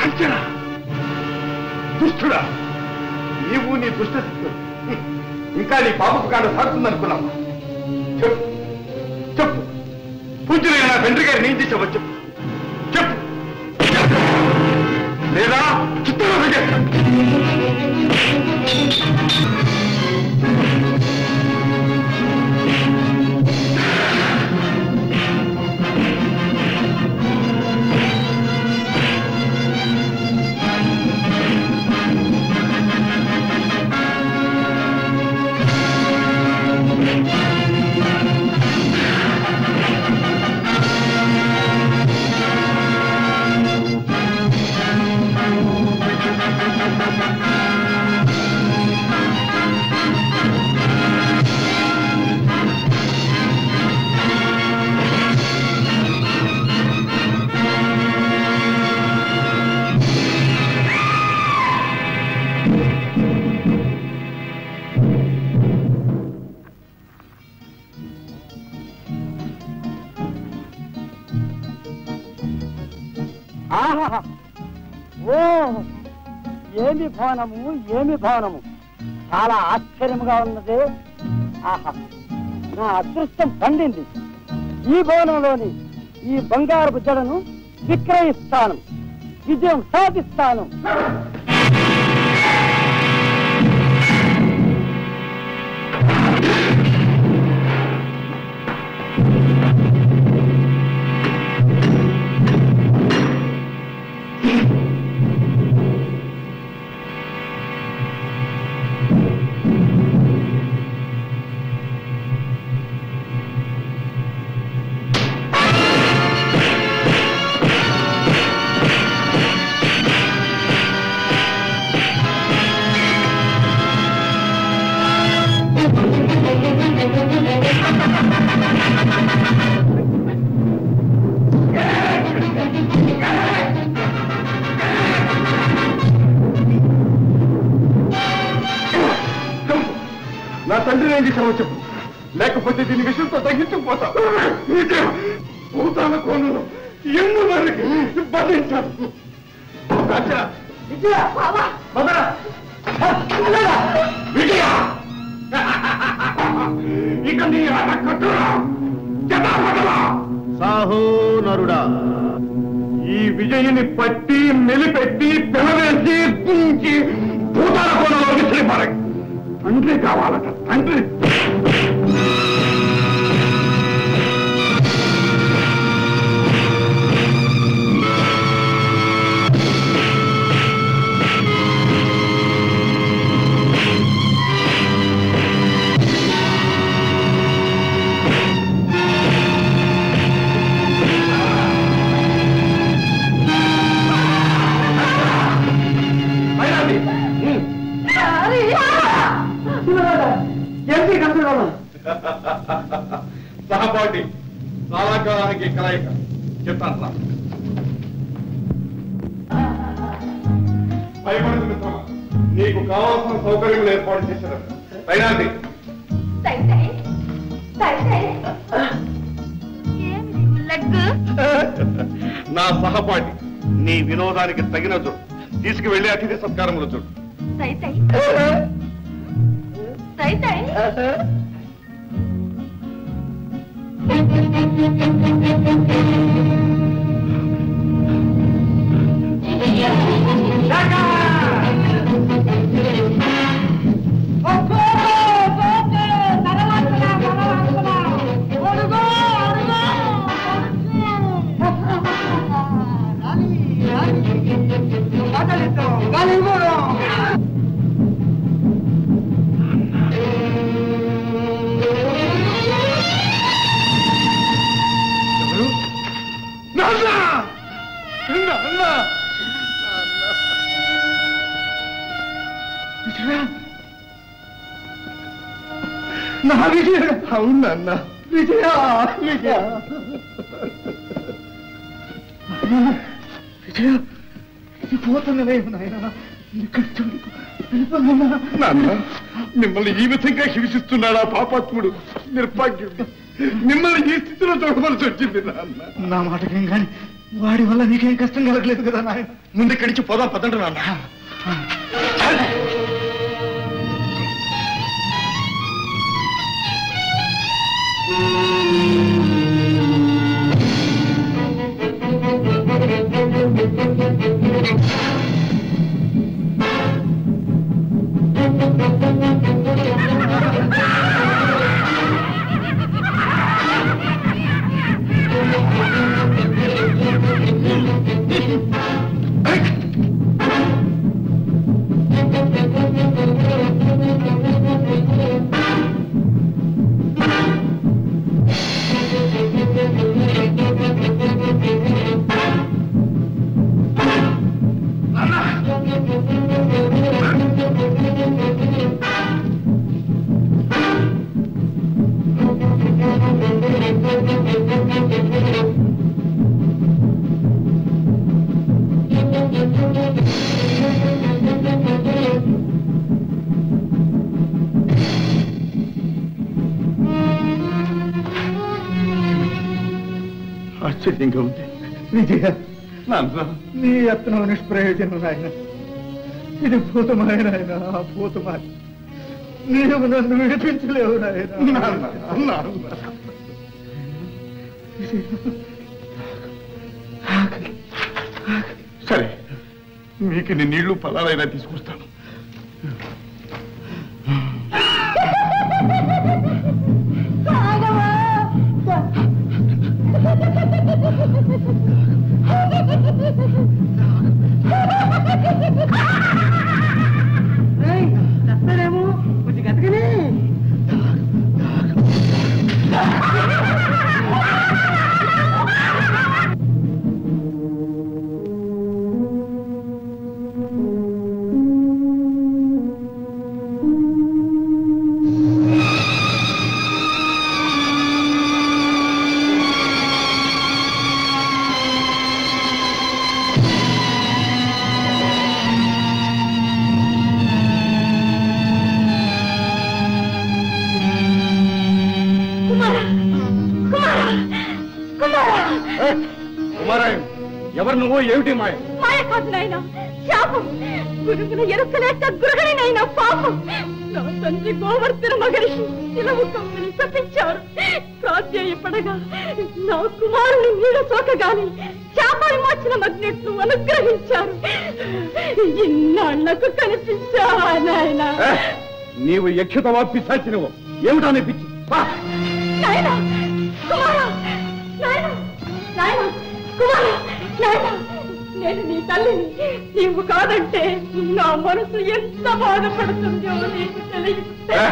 దుష్టుడా, నీవు నీ దుష్ట శక్తులు ఇంకా నీ పాపపు కాడ సాగుతుందనుకున్నావు. చెప్పు చెప్పు, పూజలైన నా తండ్రి గారిని ఏం చేసావో చెప్పు చెప్పు. లేదా చిత్తంలో చేస్తాను. ఓ ఏమి భవనము, ఏమి భవనము! చాలా ఆశ్చర్యముగా ఉన్నది. ఆహా, నా అదృష్టం పండింది. ఈ భవనంలోని ఈ బంగారపు జడను విక్రయిస్తాను, విజయం సాధిస్తాను. నా తండ్రిని ఏం చేశావో చెప్పు, లేకపోతే దీని విషయంతో తగ్గించుకుపోతా. భూతాల కోణంలో ఎన్నో వారికి బంధించాను. ఇక నీ సాహో నరుడా, ఈ విజయుని పట్టి నిలిపెట్టి పిలవేసి తుంచి భూతాల కోణంలో విసిరిపడ. తండ్రి కావాలట, తండ్రి. సహపాఠి చాలా కాలానికి కలయిక చెప్తాను సార్. భయపడదు మిత్రమా, నీకు కావాల్సిన సౌకర్యములు ఏర్పాటు చేశారు. పైనాది నా సహపాఠి నీ వినోదానికి తగిన చోటు తీసుకువెళ్ళి అతిథి సత్కారములు చూడు. నా విజయ, అవునన్న విజయ, విజయ, విజయ, ఇది పోతున్నదేమో నాయన. నాన్న, మిమ్మల్ని ఈ విధంగా హింసిస్తున్నాడా పాపాత్ముడు, నిర్భాగ్యుడు. మిమ్మల్ని ఈ స్థితిలో చూడవలసి వచ్చింది నాన్న. నా మాటకేం కానీ వాడి వల్ల నీకేం కష్టం కలగలేదు కదా నాయన. ముందు ఇక్కడి నుంచి పోదాం పదండి నాన్న. ఆశ్చర్యంగా ఉంది విజయ. నీ యత్నం నిష్ప్రయోజనం నాయన. ఇది భూతమాయ నాయన, భూతమాయ. నీవు నన్ను విడిపించలేవు నాయన. సరే, మీకు నీ నీళ్లు ఫలాలైనా తీసుకొస్తాను. చస్తారేమో కొంచెం గతకనే. కుమారాయణ ఎవరు నువ్వు ఏమిటి మాయ మాయ కాదు నాయన శాపం గురుగున ఎరుకలేక గురగడినైనా పాపం నా తండ్రి గోవర్ధన మహర్షి శిలముఖంని శపించారు ప్రాధ్యాయపడగా నా కుమారుని నీడ సోకగాని శాప విమోచన మగ్నెట్లు అనుగ్రహించారు ఇన్నాళ్లకు కనిపించావా నాయన నీవు యక్షతవా పిశాచినవు ఏమిటా పిచ్చి నాయన కుమారా నాయన నాయన కుమారా నాయన నేను నీ తల్లిని నీవు కాదంటే నా మనసు ఎంత బాధపడుతుందో నీకు తెలియదు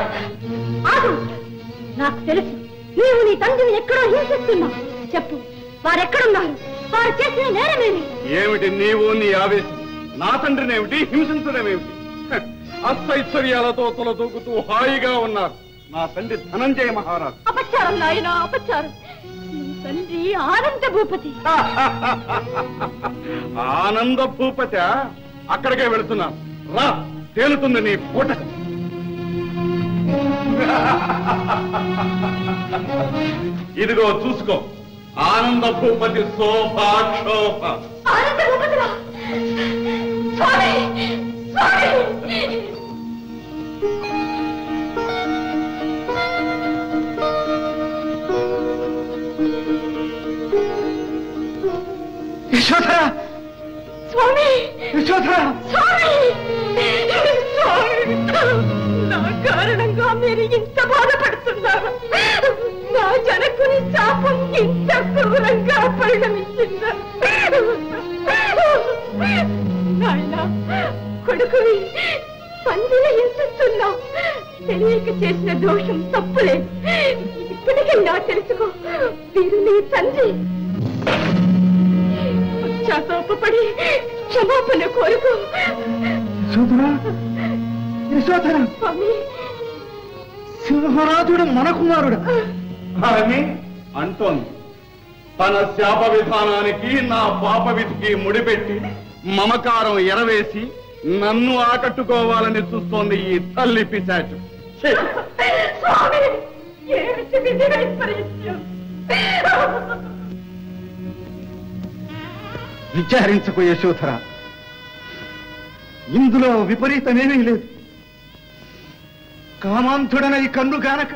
నాకు తెలుసు నీవు నీ తండ్రిని ఎక్కడో హింసిస్తున్నావు చెప్పు వారెక్కడున్నారు వారు చేసిన నేరమేమి ఏమిటి నీవు నీ ఆవేశం నా తండ్రినేమిటి హింసించడమేమిటి అస్తైశ్వర్యాలతో తొలదూకుతూ హాయిగా ఉన్నారు నా తండ్రి ధనంజయ మహారాజు అపచారం నాయన అపచారం తండ్రి ఆనంద భూపతి ఆనంద భూపతి అక్కడికే వెళుతున్నా రా తేలుతుంది నీ పూటకం ఇదిగో చూసుకో ఆనంద భూపతి శోభాక్షోభ ఆనంద భూపతిరా స్వామి స్వామి యశోధరా స్వామి యశోధరా స్వామి స్వామి నా కారణంగా మీరు ఇంత బాధపడుతున్నారు నా జనకుని శాపం ఇంత క్రూరంగా పరిణమించిందా నాయన కొడుకుని పందిని హింసిస్తున్నావు తెలియక చేసిన దోషం తప్పులేదు ఇప్పటికైనా తెలుసుకో వీరు నీ తండ్రి పశ్చాత్తాపపడి క్షమాపణ కోరుకో యశోధరా స్వామి సింహరాజుడు మన కుమారుడు అని అంటోంది తన శాప విధానానికి నా పాప విధికి ముడిపెట్టి మమకారం ఎరవేసి నన్ను ఆకట్టుకోవాలని చూస్తోంది ఈ తల్లి పిశాచు స్వామి ఏమిటి విధి వైపరీత్యం విచారించకు యశోధర ఇందులో విపరీతమేమీ లేదు కామాంతుడనై కన్ను కానక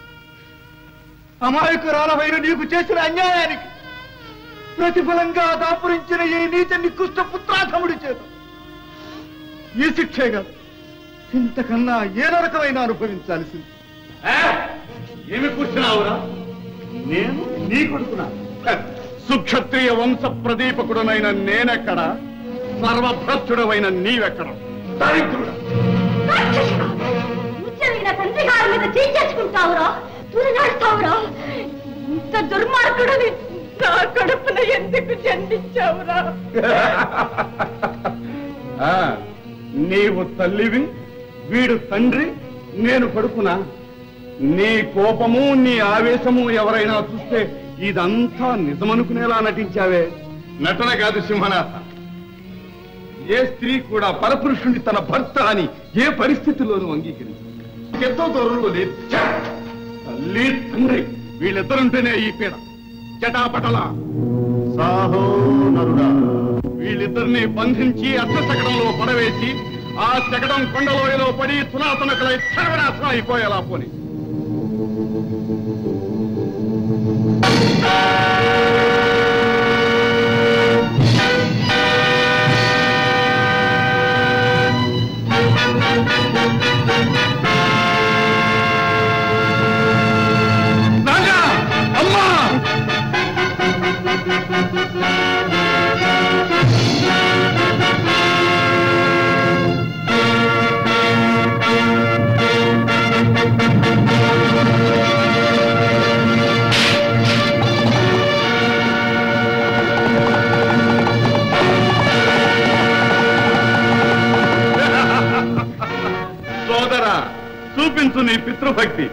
అమాయకురాలవైన నీకు చేసిన అన్యాయానికి ప్రతిఫలంగా దాపురించిన ఈ నీచ నికృష్ట పుత్రాధముడి చేత ఈ శిక్షేగా ఇంతకన్నా ఏ నరకమైనా అనుభవించాల్సింది ఏమి కూర్చున్నావురా నేను నీ కొడుకున్నా సుక్షత్రియ వంశ ప్రదీపకుడనైన నేనెక్కడ సర్వభ్రష్టుడవైన నీవెక్కడ దరిద్రుడా ముచ్చరిగిన తండ్రి గారి మీద చేయించుకుంటావురా తురగాడుతావురా ఇంత దుర్మార్గుడని నా కడుపున ఎందుకు జన్మించావురా నీవు తల్లివి వీడు తండ్రి నేను కొడుకునా నీ కోపము నీ ఆవేశము ఎవరైనా చూస్తే ఇదంతా నిజమనుకునేలా నటించావే నటన కాదు సింహనాథ ఏ స్త్రీ కూడా పరపురుషుణ్ణి తన భర్త అని ఏ పరిస్థితుల్లోనూ అంగీకరించదు ఎంతో దూరంలో లేదు తల్లి తండ్రి వీళ్ళిద్దరుంటేనే ఈ పీడ చటాపటల సాహో నరుడా వీళ్ళిద్దరిని బంధించి అర్థశకటంలో పడవేసి ఆ శకటం కొండలోయలో పడి తునాతునకలై సర్వనాశనం అయిపోయేలా పోని సోదరా చూపించు నీ పితృభక్తి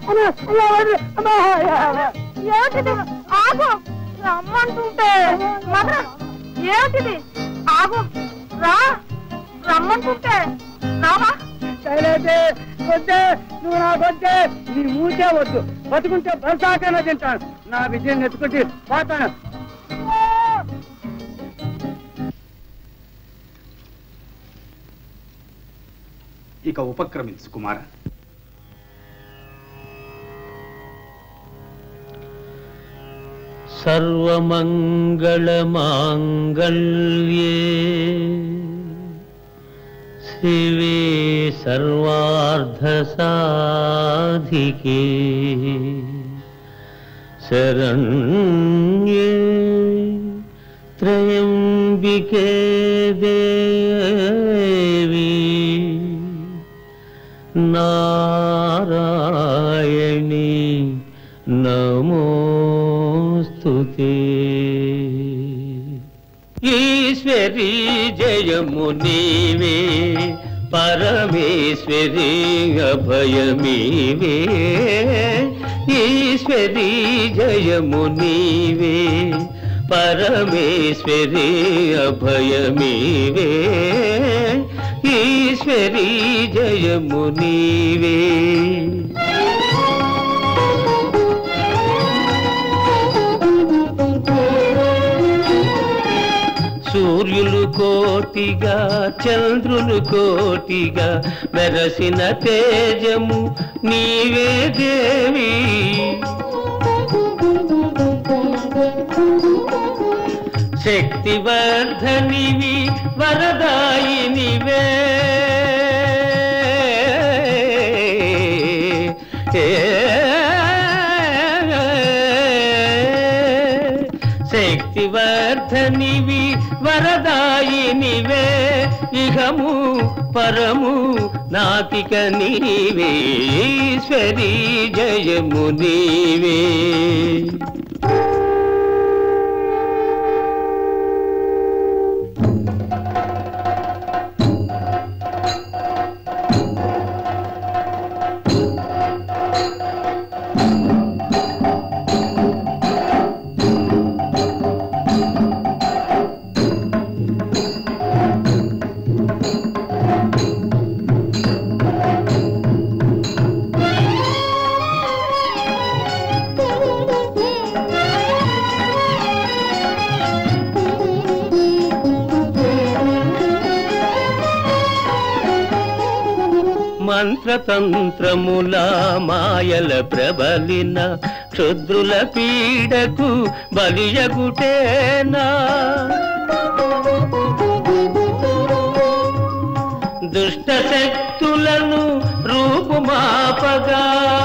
ఏమిటిది? ఆగు, రమ్మంటుంటే మదన, ఏమిటిది? ఆగు, రా, రమ్మంటుంటే రావా? వద్దే, నువ్వు నాకు వద్దే, నీ మూతే వద్దు. బతుకుంటే బరసాకైనా తింటాను, నా విజయం ఎత్తుకుంటే పోతాను. ఇక ఉపక్రమించు కుమార. సర్వమంగళమాంగళ్యే శివే సర్వార్థసాధికే శరణ్యే త్రయంబికే దేవి నారాయణి నమోస్తుతే. ఈశ్వరీ జయము నీవే, పరమేశ్వరీ అభయమీవే. ఈశ్వరీ జయము నీవే, పరమేశ్వరీ అభయమీవే. ఈశ్వరీ జయము నీవే. సూర్యులు కోటిగా, చంద్రులు కోటిగా మెరసిన తేజము నీవే దేవి. శక్తివర్ధనివి, వరదాయినివే. శక్తివర్ధనివి, వరదాయినివే. ఇహము పరము నాతిక నీవే. ఈశ్వరీ జయము నీవే. మంత్రతంత్రముల మాయల ప్రబలిన క్షుద్రుల పీడకు బలియగుటేనా. దుష్ట శక్తులను రూపుమాపగా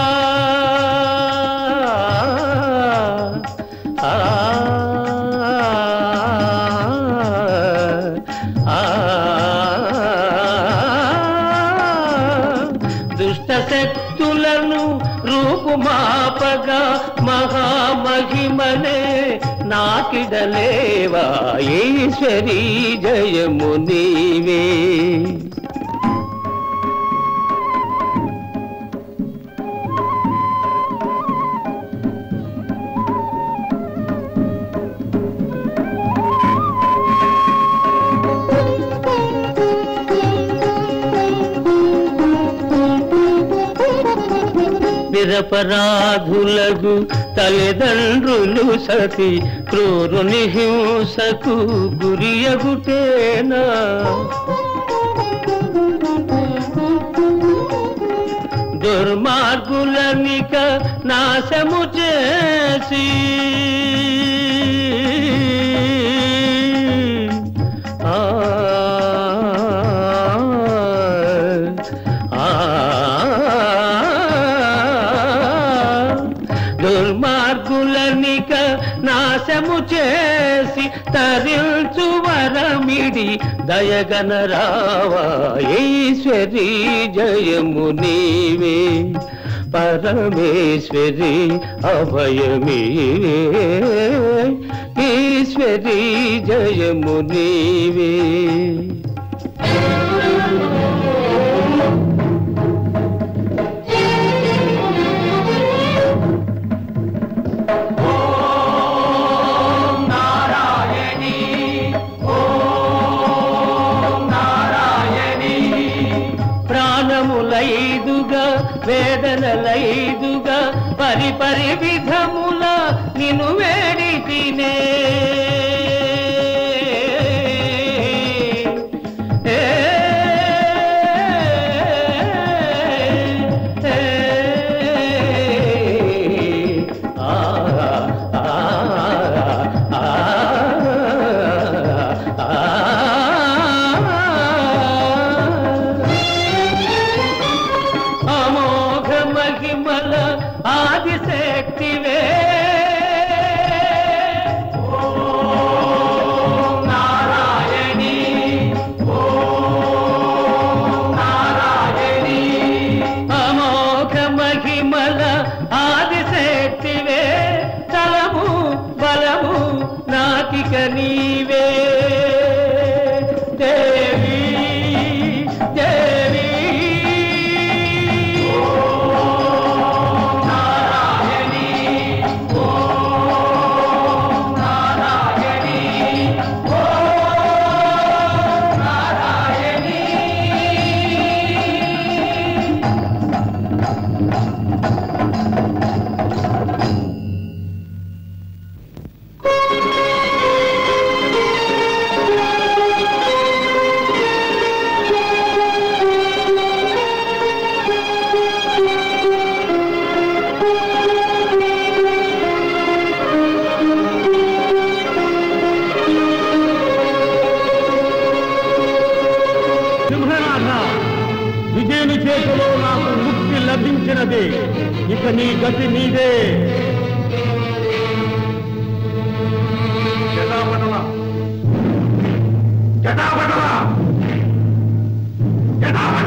శక్తులను రూపుమాపగా మహామహిమనే నాకిడలేవా. ఈశ్వరీ జయము నీవే. నిరపరాధులకు తల్లిదండ్రులు సతి క్రూరుని హింసకు గురియగుటేనా. దుర్మార్గులనిక నాశము చేసి దుర్మార్గులనిక నాశము చేసి తరిల్చు వరమిడి దయగనరావా. ఈశ్వరీ జయము నీవే, పరమేశ్వరి అభయమీవే. ఈశ్వరీ జయము నీవే. పరి పరి విధముల నిన్ను వేడి తినే విజయుని చేతిలో నాకు ముక్తి లభించినది. ఇక నీ గతి నీదే. జటాపటల జటాపటల జటాపటల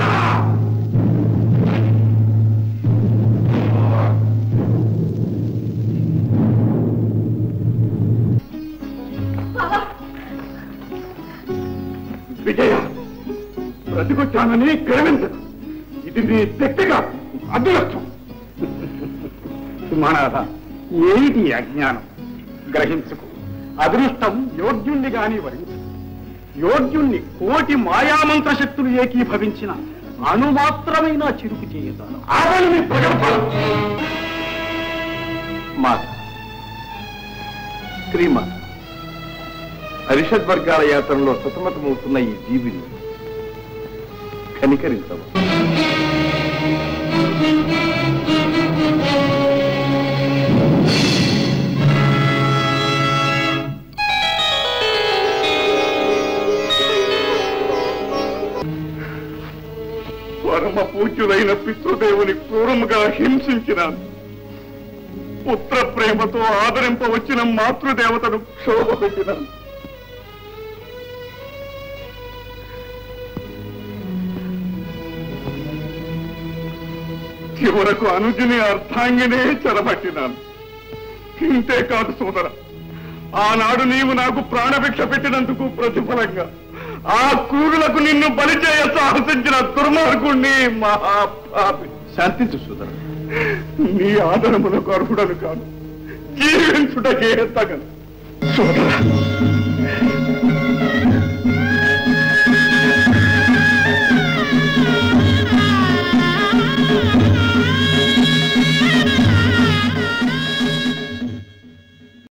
విజయ, బ్రతికొచ్చానని గ్రహించదు. ఇది నీ శక్తిగా అదృష్టం. సుమనాథ, ఏమిటి అజ్ఞానం? గ్రహించుకో. అదృష్టం యోగ్యుణ్ణి గాని వరించు. యోగ్యుణ్ణి కోటి మాయామంత్ర శక్తులు ఏకీభవించిన అణుమాత్రమైన చిరుకు చేయతాను. ఆవలిని ప్రగల్భాలు. మాత, శ్రీమాత, అరిషద్ వర్గాల యాత్రలో సతమతమవుతున్న ఈ జీవిని కనికరించవు. పరమ పూజ్యులైన పితృదేవుని క్రూరముగా హింసించినాను. పుత్ర ప్రేమతో ఆదరింపవచ్చిన మాతృదేవతను క్షోభ పెట్టినాను. చివరకు అనుజుని అర్థాంగినే చెరబట్టినాను. ఇంతే కాదు సోదర, ఆనాడు నీవు నాకు ప్రాణభిక్ష పెట్టినందుకు ప్రతిఫలంగా ఆ క్రూరులకు నిన్ను బలిచేయ సాహసించిన దుర్మార్గుణ్ణి, మహాపాపి. శాంతించు సోదర. నీ ఆదరములకు అర్హుడను కాదు, జీవించుటకే తగను. సోదర,